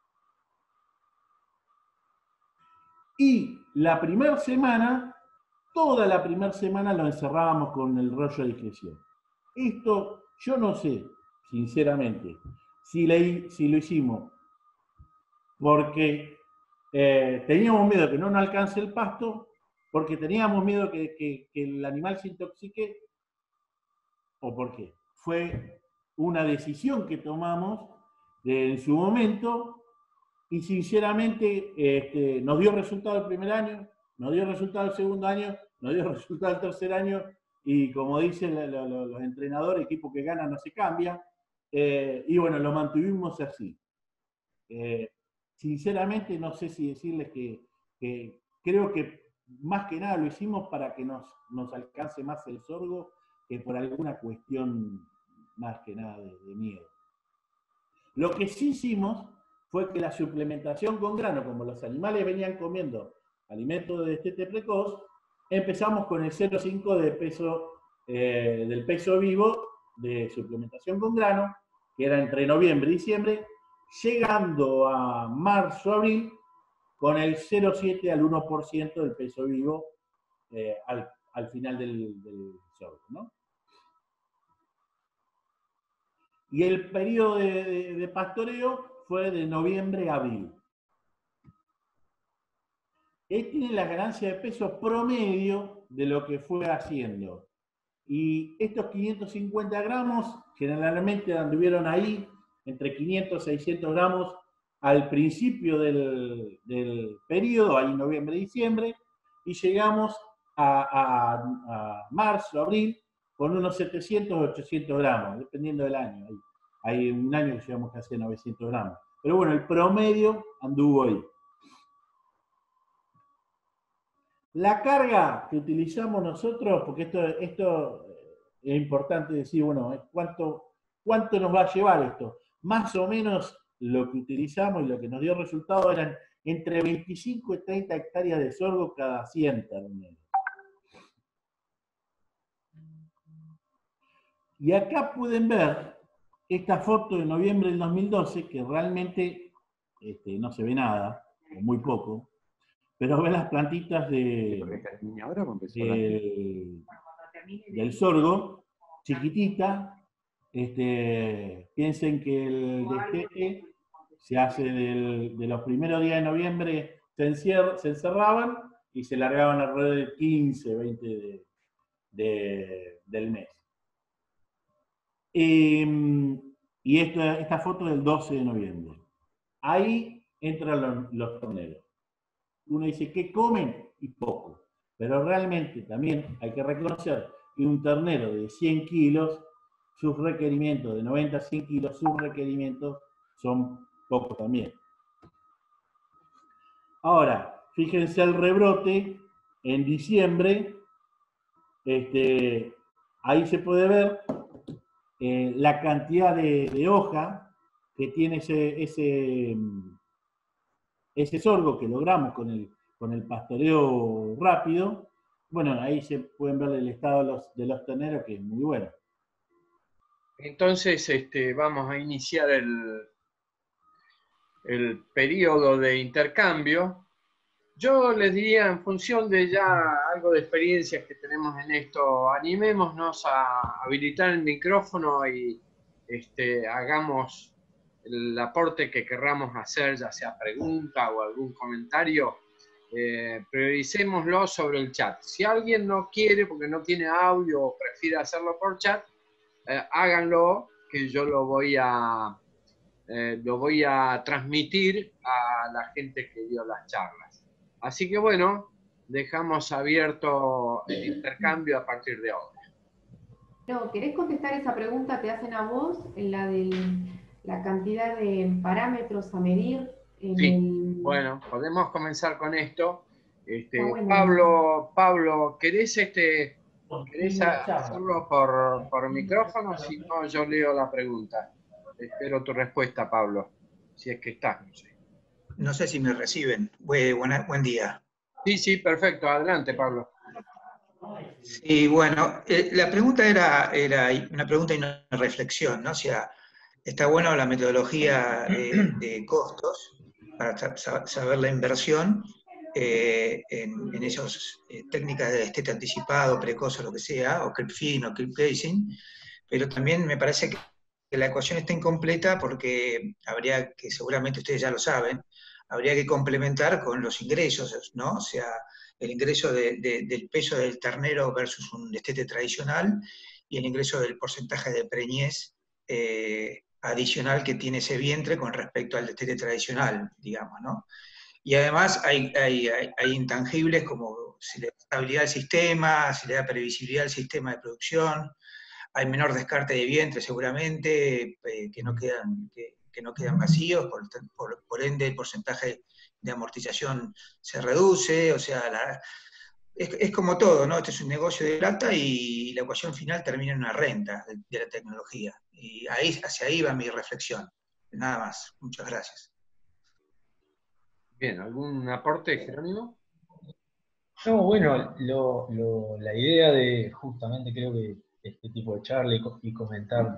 Y la primera semana, toda la primera semana lo encerrábamos con el rollo de discreción. Esto, yo no sé, sinceramente, si lo hicimos porque teníamos miedo que no nos alcance el pasto, porque teníamos miedo que el animal se intoxique, o por qué. Fue una decisión que tomamos en su momento y sinceramente nos dio resultado el primer año, nos dio resultado el segundo año, nos dio resultado el tercer año y como dicen los entrenadores, equipo que gana no se cambia, y bueno, lo mantuvimos así. Sinceramente no sé si decirles que creo que más que nada lo hicimos para que nos alcance más el sorgo que por alguna cuestión más que nada de miedo. Lo que sí hicimos fue que la suplementación con grano, como los animales venían comiendo alimentos de destete precoz, empezamos con el 0,5 de peso, del peso vivo de suplementación con grano, que era entre noviembre y diciembre, llegando a marzo, abril, con el 0,7 al 1% del peso vivo al final del sorgo, ¿no? Y el periodo de pastoreo fue de noviembre a abril. Él tiene la ganancia de peso promedio de lo que fue haciendo. Y estos 550 gramos generalmente anduvieron ahí entre 500 y 600 gramos al principio del periodo, ahí noviembre y diciembre, y llegamos a marzo, abril, con unos 700 o 800 gramos, dependiendo del año. Hay un año que llegamos casi a 900 gramos. Pero bueno, el promedio anduvo ahí. La carga que utilizamos nosotros, porque esto es importante decir, bueno, ¿cuánto nos va a llevar esto? Más o menos lo que utilizamos y lo que nos dio resultado eran entre 25 y 30 hectáreas de sorgo cada 100 terneros. Y acá pueden ver esta foto de noviembre del 2012, que realmente no se ve nada, o muy poco, pero ven las plantitas del sorgo, chiquitita. Piensen que el destete se hace de los primeros días de noviembre, se encerraban y se largaban alrededor del 15, 20 del mes. Y esta foto del 12 de noviembre. Ahí entran los terneros. Uno dice, ¿qué comen? Y poco. Pero realmente también hay que reconocer que un ternero de 100 kilos, sus requerimientos, de 90 a 100 kilos, sus requerimientos son pocos también. Ahora, fíjense el rebrote en diciembre. Ahí se puede ver la cantidad de hoja que tiene ese sorgo que logramos con el pastoreo rápido, bueno, ahí se pueden ver el estado de los terneros, que es muy bueno. Entonces, vamos a iniciar el periodo de intercambio. Yo les diría, en función de ya algo de experiencias que tenemos en esto, animémonos a habilitar el micrófono y hagamos el aporte que querramos hacer, ya sea pregunta o algún comentario, prioricémoslo sobre el chat. Si alguien no quiere, porque no tiene audio o prefiere hacerlo por chat, háganlo, que yo lo voy a transmitir a la gente que dio las charlas. Así que bueno, dejamos abierto el intercambio a partir de ahora. No, ¿querés contestar esa pregunta? Te hacen a vos, la de la cantidad de parámetros a medir. Sí, bueno, podemos comenzar con esto. Bueno. Pablo, ¿querés hacerlo por micrófono? Si no, yo leo la pregunta. Espero tu respuesta, Pablo, si es que estás, no sé. No sé si me reciben. Buen día. Sí, perfecto. Adelante, Pablo. Sí, bueno, la pregunta era una pregunta y una reflexión, ¿no? O sea, está bueno la metodología de costos para saber la inversión en esas técnicas de destete anticipado, precoz o lo que sea, o creep feeding o creep casing, pero también me parece que la ecuación está incompleta porque habría que, seguramente ustedes ya lo saben, habría que complementar con los ingresos, ¿no? O sea, el ingreso del peso del ternero versus un destete tradicional y el ingreso del porcentaje de preñez adicional que tiene ese vientre con respecto al destete tradicional, digamos, ¿no? Y además hay intangibles como si le da estabilidad al sistema, si le da previsibilidad al sistema de producción, hay menor descarte de vientre seguramente, que no quedan vacíos, por ende el porcentaje de amortización se reduce, o sea, es como todo, ¿no? Este es un negocio de plata y la ecuación final termina en una renta de la tecnología. Y hacia ahí va mi reflexión. Nada más. Muchas gracias. Bien, ¿algún aporte, Jerónimo? No, bueno, la idea de justamente creo que este tipo de charla y comentar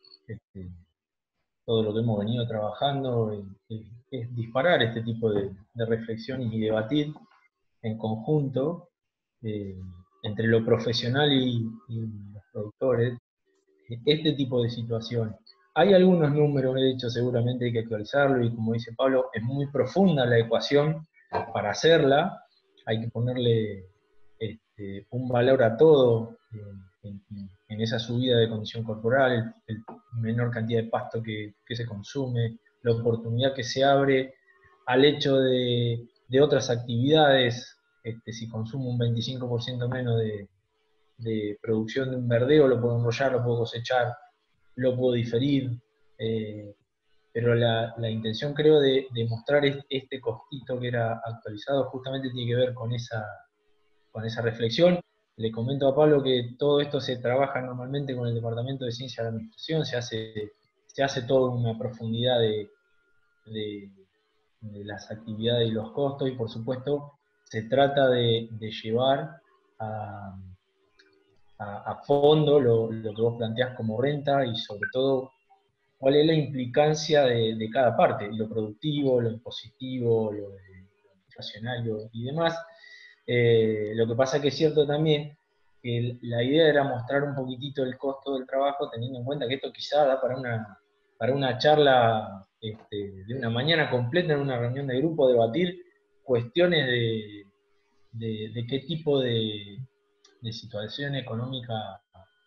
todo lo que hemos venido trabajando es disparar este tipo de reflexión y debatir en conjunto entre lo profesional y los productores este tipo de situaciones. Hay algunos números, de hecho, seguramente hay que actualizarlo y como dice Pablo, es muy profunda la ecuación para hacerla, hay que ponerle un valor a todo en esa subida de condición corporal, el menor cantidad de pasto que se consume, la oportunidad que se abre al hecho de otras actividades, si consumo un 25% menos de producción de un verdeo, lo puedo enrollar, lo puedo cosechar, lo puedo diferir, pero la intención creo de mostrar este costito que era actualizado justamente tiene que ver con esa reflexión. Le comento a Pablo que todo esto se trabaja normalmente con el Departamento de Ciencia de la Administración, se hace toda una profundidad de las actividades y los costos, y por supuesto se trata de llevar a fondo lo que vos planteás como renta y sobre todo cuál es la implicancia de cada parte, lo productivo, lo impositivo, lo inflacionario y demás. Lo que pasa que es cierto también que la idea era mostrar un poquitito el costo del trabajo, teniendo en cuenta que esto quizá da para una charla de una mañana completa en una reunión de grupo, debatir cuestiones de qué tipo de situación económica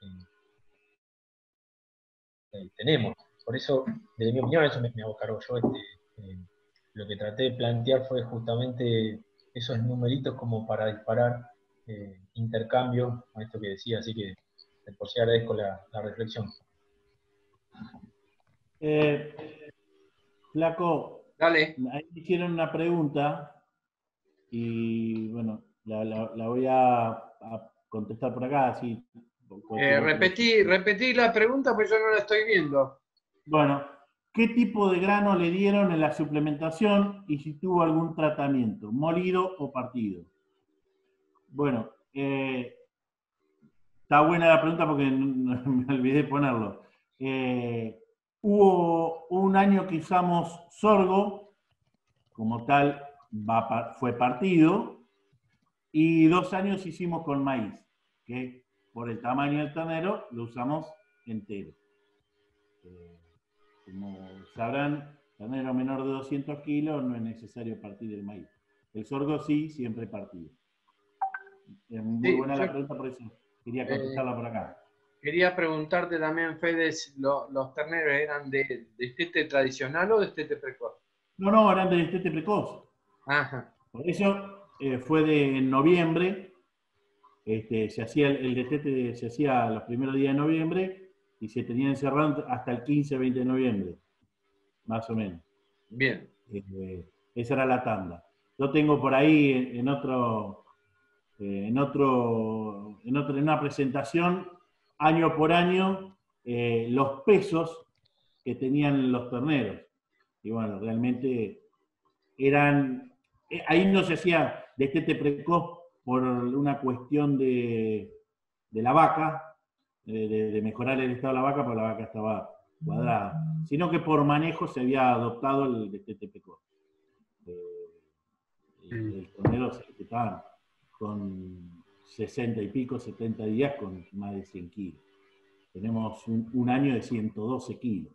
tenemos. Por eso, desde mi opinión, eso me hago cargo yo. Lo que traté de plantear fue justamente esos numeritos como para disparar intercambio con esto que decía, así que de por sí agradezco la reflexión. Flaco, Dale. ahí me hicieron una pregunta y bueno, la voy a contestar por acá. Así, Repetí la pregunta, pues yo no la estoy viendo. Bueno, ¿Qué tipo de grano le dieron en la suplementación y si tuvo algún tratamiento, molido o partido? Bueno, está buena la pregunta porque me olvidé ponerlo. Hubo un año que usamos sorgo, como tal fue partido, y 2 años hicimos con maíz, que por el tamaño del ternero lo usamos entero. Como sabrán, ternero menor de 200 kilos no es necesario partir el maíz. El sorgo sí, siempre partido. Es muy buena la pregunta, por eso quería contestarla por acá. Quería preguntarte también, Fede, si los terneros eran de destete tradicional o de destete precoz. No, eran de destete precoz. Ajá. Por eso fue de noviembre, se hacía el destete, se hacía los primeros días de noviembre y se tenía encerrado hasta el 15-20 de noviembre, más o menos. Bien. Esa era la tanda. Yo tengo por ahí en una presentación, año por año, los pesos que tenían los terneros. Y bueno, realmente eran, ahí no se hacía destete precoz por una cuestión de la vaca, de mejorar el estado de la vaca, porque la vaca estaba cuadrada, sino que por manejo se había adoptado el destete precoz. El ternero se destetaban con 60 y pico, 70 días, con más de 100 kilos. Tenemos un año de 112 kilos.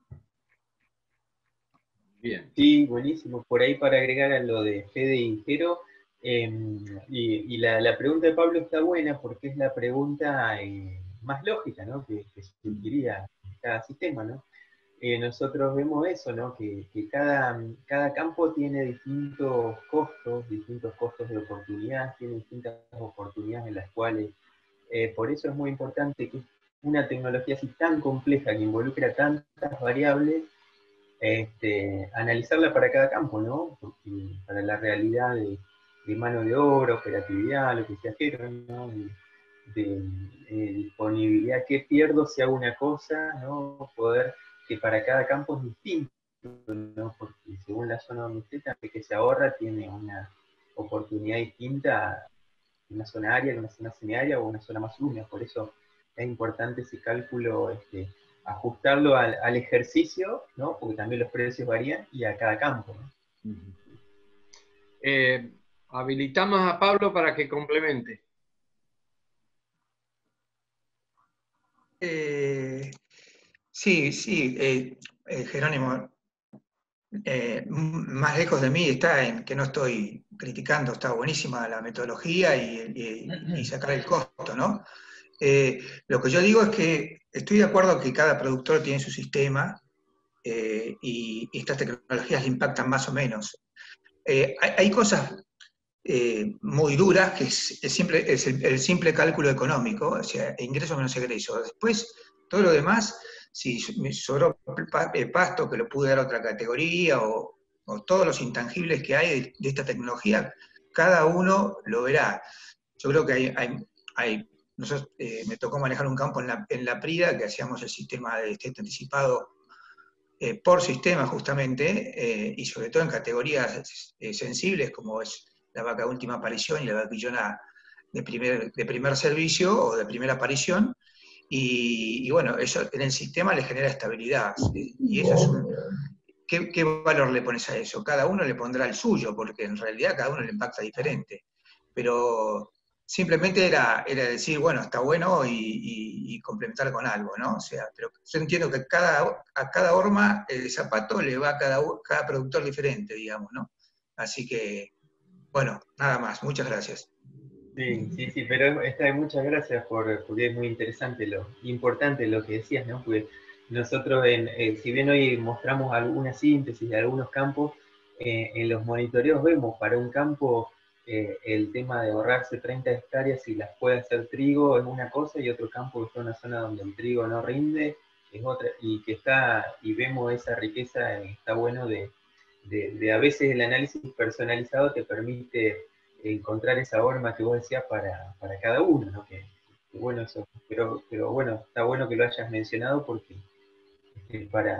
Bien. Sí, buenísimo. Por ahí para agregar a lo de Fede y Jero, y la pregunta de Pablo está buena porque es la pregunta más lógica, ¿no? que surgiría en cada sistema, ¿no? Nosotros vemos eso, ¿no? Que cada campo tiene distintos costos de oportunidad, tiene distintas oportunidades en las cuales, por eso es muy importante que una tecnología así tan compleja que involucra tantas variables, analizarla para cada campo, ¿no? Porque para la realidad de mano de obra, operatividad, lo que sea, ¿no? de disponibilidad, qué pierdo si hago una cosa, ¿no? Poder que para cada campo es distinto, ¿no? Porque según la zona donde esté, que se ahorra tiene una oportunidad distinta en una zona área, en una zona semiárea o una zona más húmeda. Por eso es importante ese cálculo, ajustarlo al ejercicio, ¿no? Porque también los precios varían, y a cada campo, ¿no? Habilitamos a Pablo para que complemente. Sí, Jerónimo, más lejos de mí está en que no estoy criticando, está buenísima la metodología y sacar el costo, ¿no? Lo que yo digo es que estoy de acuerdo que cada productor tiene su sistema y estas tecnologías le impactan más o menos. Hay cosas muy duras, que es el simple cálculo económico, o sea, ingreso menos egreso. Después, todo lo demás, si me sobró pasto que lo pude dar a otra categoría, o todos los intangibles que hay de esta tecnología, cada uno lo verá. Yo creo que nosotros, me tocó manejar un campo en la Prida, que hacíamos el sistema de destete anticipado por sistema justamente, y sobre todo en categorías sensibles como es la vaca de última aparición y la vaquillona de primer servicio o de primera aparición, y bueno, eso en el sistema le genera estabilidad, y eso es ¿qué valor le pones a eso? Cada uno le pondrá el suyo, porque en realidad cada uno le impacta diferente, pero simplemente era decir, bueno, está bueno y complementar con algo, ¿no? O sea, pero yo entiendo que a cada horma el zapato le va a cada productor diferente, digamos, ¿no? Así que, bueno, nada más, muchas gracias. Sí, pero muchas gracias porque es muy interesante, importante lo que decías, ¿no? Porque nosotros, si bien hoy mostramos alguna síntesis de algunos campos, en los monitoreos vemos para un campo el tema de ahorrarse 30 hectáreas y las puede hacer trigo es una cosa, y otro campo que está en una zona donde el trigo no rinde es otra, y vemos esa riqueza, está bueno de a veces el análisis personalizado te permite encontrar esa horma que vos decías para cada uno, ¿no? Que bueno eso, pero bueno, está bueno que lo hayas mencionado porque para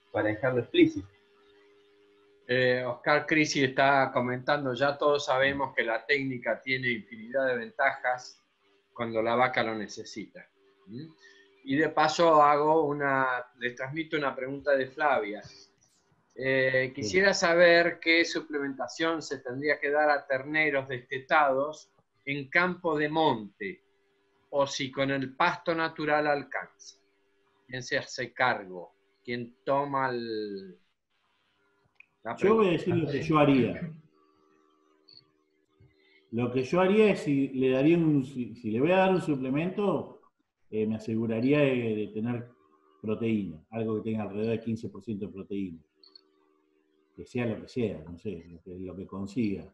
para dejarlo explícito. Oscar Crisi está comentando, ya todos sabemos que la técnica tiene infinidad de ventajas cuando la vaca lo necesita. Y de paso les transmito una pregunta de Flavia. Quisiera saber qué suplementación se tendría que dar a terneros destetados en campo de monte, o si con el pasto natural alcanza. ¿Quién se hace cargo? ¿Quién toma la Yo voy a pregunta? decir lo que yo haría. Lo que yo haría es, si le voy a dar un suplemento, me aseguraría de tener proteína, algo que tenga alrededor de 15% de proteína. Que sea lo que sea, no sé, lo que consiga.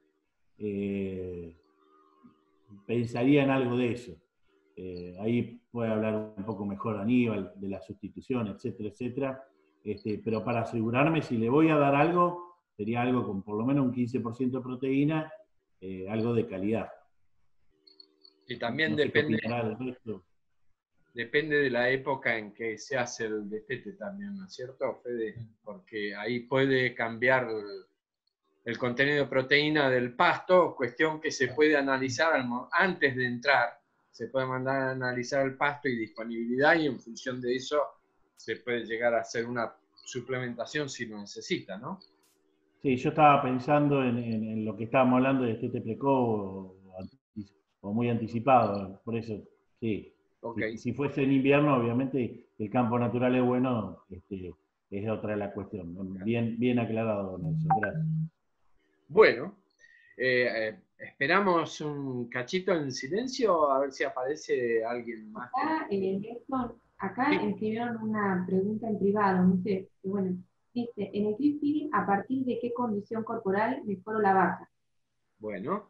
Pensaría en algo de eso. Ahí puede hablar un poco mejor Aníbal de la sustitución, etcétera, etcétera. Pero para asegurarme, si le voy a dar algo, sería algo con por lo menos un 15% de proteína, algo de calidad. Y también no sé qué opinará del resto. Depende de la época en que se hace el destete también, ¿no es cierto, Fede? Porque ahí puede cambiar el contenido de proteína del pasto, cuestión que se puede analizar antes de entrar. Se puede mandar a analizar el pasto y disponibilidad, y en función de eso se puede llegar a hacer una suplementación si lo necesita, ¿no? Sí, yo estaba pensando en lo que estábamos hablando de destete precoz o muy anticipado, por eso, sí. Okay. Si fuese en invierno, obviamente el campo natural es bueno, es otra de la cuestión. Bien aclarado, Nelson, gracias. Bueno, esperamos un cachito en silencio a ver si aparece alguien más. Acá escribieron una pregunta en privado, no sé, bueno, dice, en el clip feeding, ¿a partir de qué condición corporal mejoró la vaca? Bueno.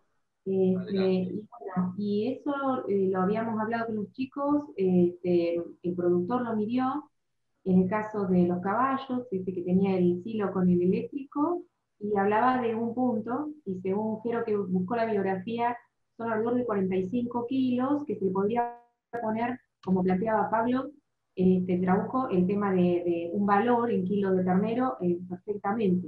Y eso lo habíamos hablado con los chicos, el productor lo midió, en el caso de los caballos, que tenía el silo con el eléctrico, y hablaba de un punto, y según Jero que buscó la biografía, son alrededor de 45 kilos, que se podría poner, como planteaba Pablo, tradujo el tema de un valor en kilos de ternero perfectamente,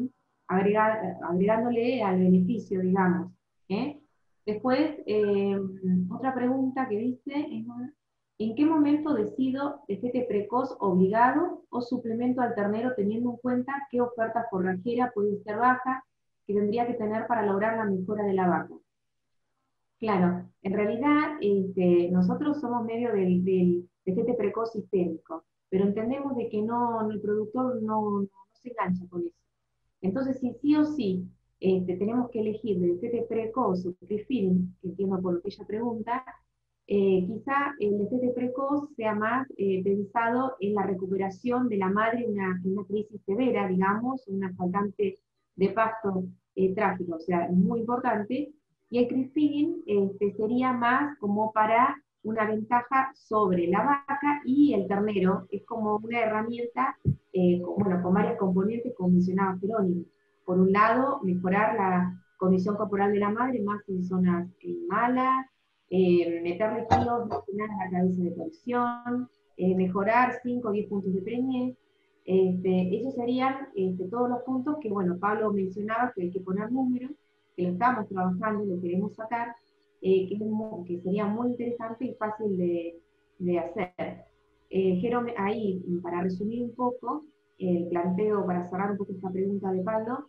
agregándole al beneficio, digamos. Después, otra pregunta que dice, ¿en qué momento decido destete precoz obligado o suplemento al ternero teniendo en cuenta qué oferta forrajera puede ser baja que tendría que tener para lograr la mejora de la vaca? Claro, en realidad nosotros somos medio del destete precoz sistémico, pero entendemos de que el productor no se engancha con eso. Entonces, si sí o sí tenemos que elegir de destete precoz o pre-feeding, que entiendo por lo que ella pregunta, quizá el destete precoz sea más pensado en la recuperación de la madre en una crisis severa, digamos, una faltante de pasto trágico, o sea, muy importante, y el pre-feeding sería más como para una ventaja sobre la vaca y el ternero, es como una herramienta con varios componentes, como mencionaba Jerónimo. Por un lado, mejorar la condición corporal de la madre, más en zonas malas, meterle kilos a la cabeza de torsión, mejorar 5 o 10 puntos de preñez. Esos serían todos los puntos que, bueno, Pablo mencionaba que hay que poner números, que lo estamos trabajando, lo queremos sacar, que sería muy interesante y fácil de hacer. Jerome, ahí, para resumir un poco, el planteo, para cerrar un poco esta pregunta de Pablo,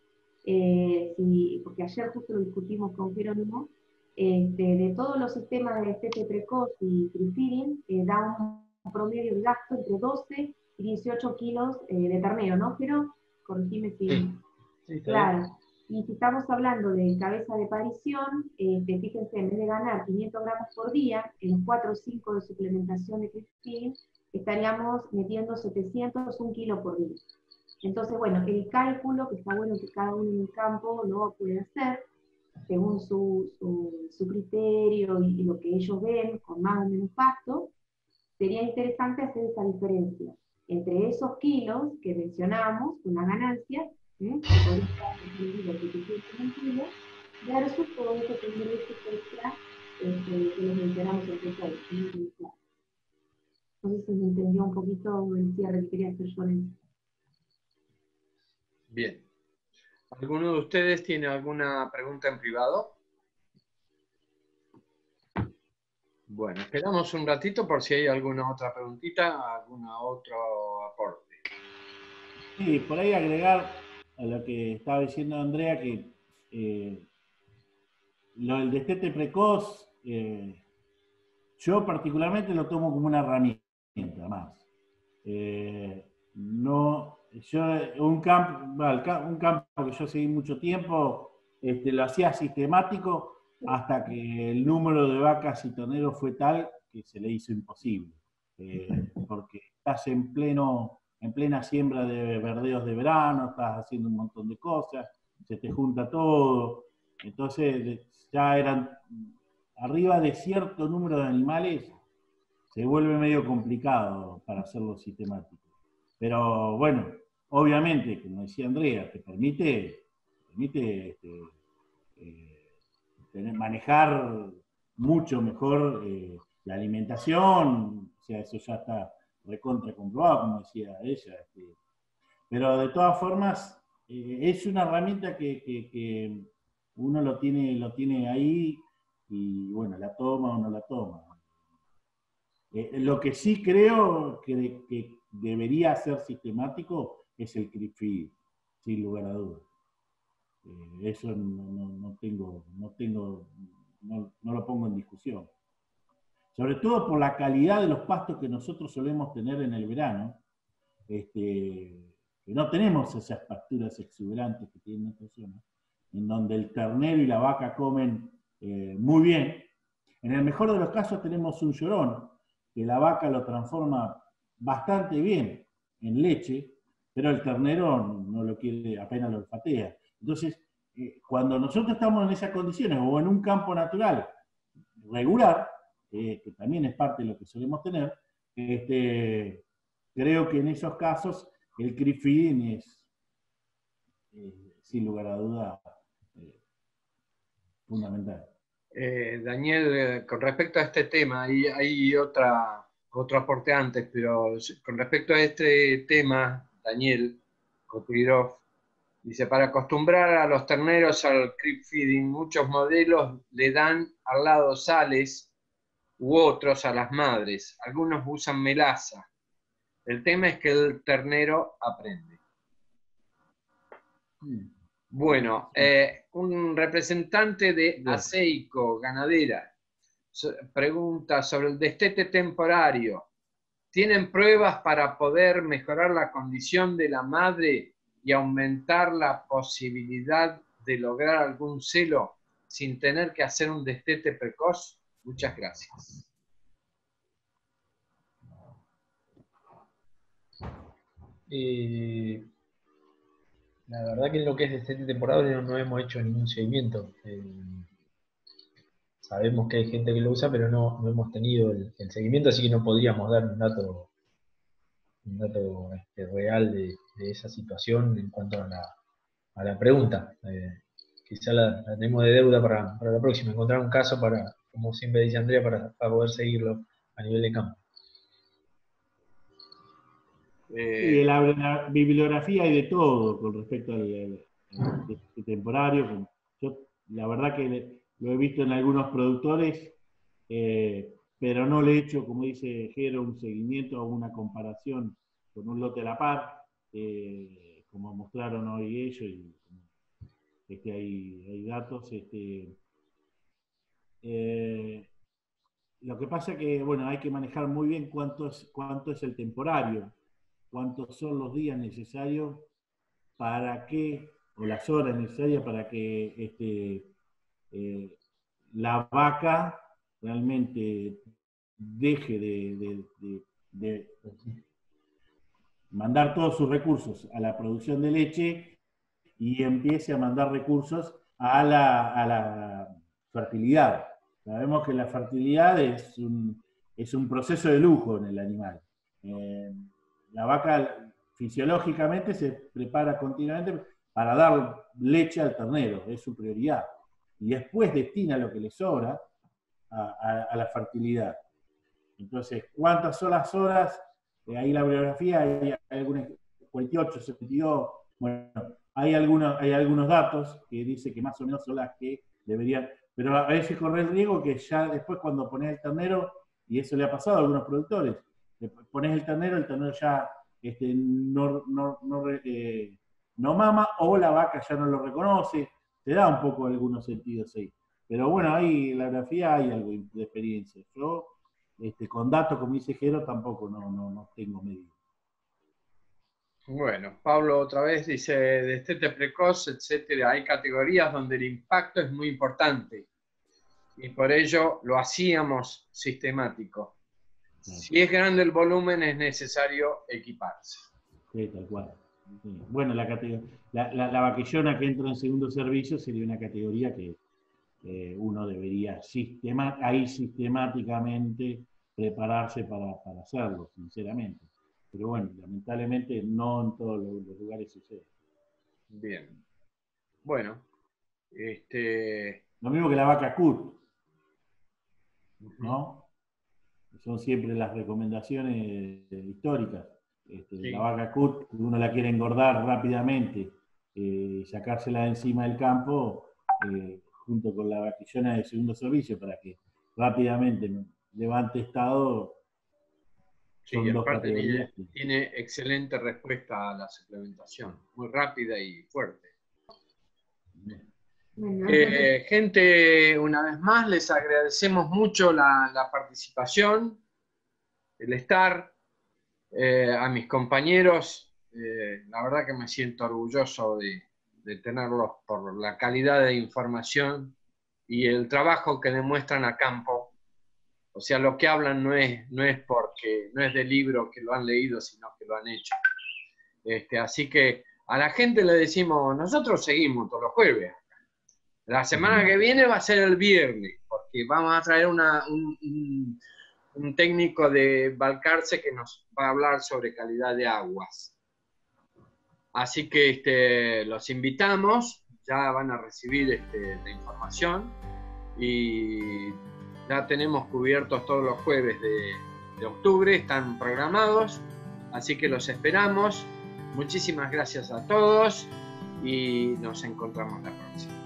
porque ayer justo lo discutimos con Jerónimo, de todos los sistemas de destete precoz y pre-feeding, da un promedio de gasto entre 12 y 18 kilos de ternero, ¿no, Jero? Corregime si... Sí, claro. Y si estamos hablando de cabeza de parición, fíjense, en vez de ganar 500 gramos por día, en los 4 o 5 de suplementación de pre-feeding, estaríamos metiendo 700, 1 kilo por día. Entonces, bueno, el cálculo, que está bueno que cada uno en el campo lo puede hacer, según su criterio y lo que ellos ven, con más o menos pasto, sería interesante hacer esa diferencia entre esos kilos que mencionamos, una ganancia, que podría estar entendido que te kilo, versus todo eso que extra que les mencionamos en no sé si me entendió un poquito el cierre que quería hacer yo en eso. Bien. ¿Alguno de ustedes tiene alguna pregunta en privado? Bueno, esperamos un ratito por si hay alguna otra preguntita, alguna otro aporte. Sí, por ahí agregar a lo que estaba diciendo Andrea, que lo del destete precoz, yo particularmente lo tomo como una herramienta más. No, yo, un campo que yo seguí mucho tiempo, lo hacía sistemático hasta que el número de vacas y terneros fue tal que se le hizo imposible. Porque estás en plena siembra de verdeos de verano, estás haciendo un montón de cosas, se te junta todo. Entonces ya eran arriba de cierto número de animales, se vuelve medio complicado para hacerlo sistemático. Pero bueno, obviamente, como decía Andrea, te permite manejar mucho mejor la alimentación, o sea, eso ya está recontra comprobado, como decía ella. Pero de todas formas, es una herramienta que uno lo tiene ahí y bueno, la toma o no la toma. Lo que sí creo que debería ser sistemático es el creep feed, sin lugar a dudas. Eso no lo pongo en discusión. Sobre todo por la calidad de los pastos que nosotros solemos tener en el verano, que no tenemos esas pasturas exuberantes que tienen otras zonas, en donde el ternero y la vaca comen muy bien. En el mejor de los casos tenemos un llorón, que la vaca lo transforma bastante bien en leche, pero el ternero no lo quiere, apenas lo olfatea. Entonces, cuando nosotros estamos en esas condiciones, o en un campo natural regular, que también es parte de lo que solemos tener, creo que en esos casos el creep feeding es, sin lugar a duda, fundamental. Daniel, con respecto a este tema, hay otro aporte antes, pero con respecto a este tema, Daniel Kotlirov dice, para acostumbrar a los terneros al creep feeding, muchos modelos le dan al lado sales u otros a las madres. Algunos usan melaza. El tema es que el ternero aprende. Bueno, un representante de Aceico, ganadera, pregunta sobre el destete temporario. ¿Tienen pruebas para poder mejorar la condición de la madre y aumentar la posibilidad de lograr algún celo sin tener que hacer un destete precoz? Muchas gracias. La verdad que en lo que es destete temporal no hemos hecho ningún seguimiento. Sabemos que hay gente que lo usa, pero no hemos tenido el seguimiento, así que no podríamos dar un dato real de esa situación en cuanto a la pregunta. Quizá la tenemos de deuda para la próxima, encontrar un caso para, como siempre dice Andrea, para poder seguirlo a nivel de campo. Y en la bibliografía hay de todo con respecto al temporario. Yo la verdad que lo he visto en algunos productores, pero no le he hecho, como dice Jero, un seguimiento o una comparación con un lote a la par, como mostraron hoy ellos, y hay datos. Lo que pasa es que bueno, hay que manejar muy bien cuánto es el temporario, cuántos son los días necesarios para que, o las horas necesarias para que la vaca realmente deje de mandar todos sus recursos a la producción de leche y empiece a mandar recursos a la fertilidad. Sabemos que la fertilidad es un proceso de lujo en el animal. La vaca fisiológicamente se prepara continuamente para dar leche al ternero, es su prioridad. Y después destina lo que le sobra a la fertilidad. Entonces, ¿cuántas son las horas? Ahí la bibliografía hay algunas 48, 72. Bueno, hay algunos datos que dice que más o menos son las que deberían, pero a veces corre el riesgo que ya después cuando pones el ternero, y eso le ha pasado a algunos productores, pones el ternero ya no mama, o la vaca ya no lo reconoce, te da un poco algunos sentidos ahí. Pero bueno, ahí en la grafía hay algo de experiencia. Yo, con datos, como dice Jero, tampoco no tengo medidas. Bueno, Pablo otra vez dice, destete precoz, etcétera, hay categorías donde el impacto es muy importante y por ello lo hacíamos sistemático. Si es grande el volumen, es necesario equiparse. Sí, tal cual. Sí. Bueno, la vaquillona que entra en segundo servicio sería una categoría que uno debería sistemáticamente prepararse para hacerlo, sinceramente. Pero bueno, lamentablemente no en todos los lugares sucede. Bien. Bueno, lo mismo que la vaca CUT, ¿no? Son siempre las recomendaciones históricas. Sí. La vaca CUT, uno la quiere engordar rápidamente, sacársela de encima del campo, junto con la vaquillona de segundo servicio, para que rápidamente levante estado. Sí, y aparte tiene excelente respuesta a la suplementación, muy rápida y fuerte. Gente, una vez más les agradecemos mucho la participación, el estar, a mis compañeros, la verdad que me siento orgulloso de tenerlos por la calidad de información y el trabajo que demuestran a campo. O sea, lo que hablan no es porque no es del libro que lo han leído, sino que lo han hecho. Así que a la gente le decimos, nosotros seguimos todos los jueves. La semana que viene va a ser el viernes, porque vamos a traer un técnico de Balcarce que nos va a hablar sobre calidad de aguas. Así que los invitamos, ya van a recibir la información y ya tenemos cubiertos todos los jueves de octubre, están programados, así que los esperamos. Muchísimas gracias a todos y nos encontramos la próxima.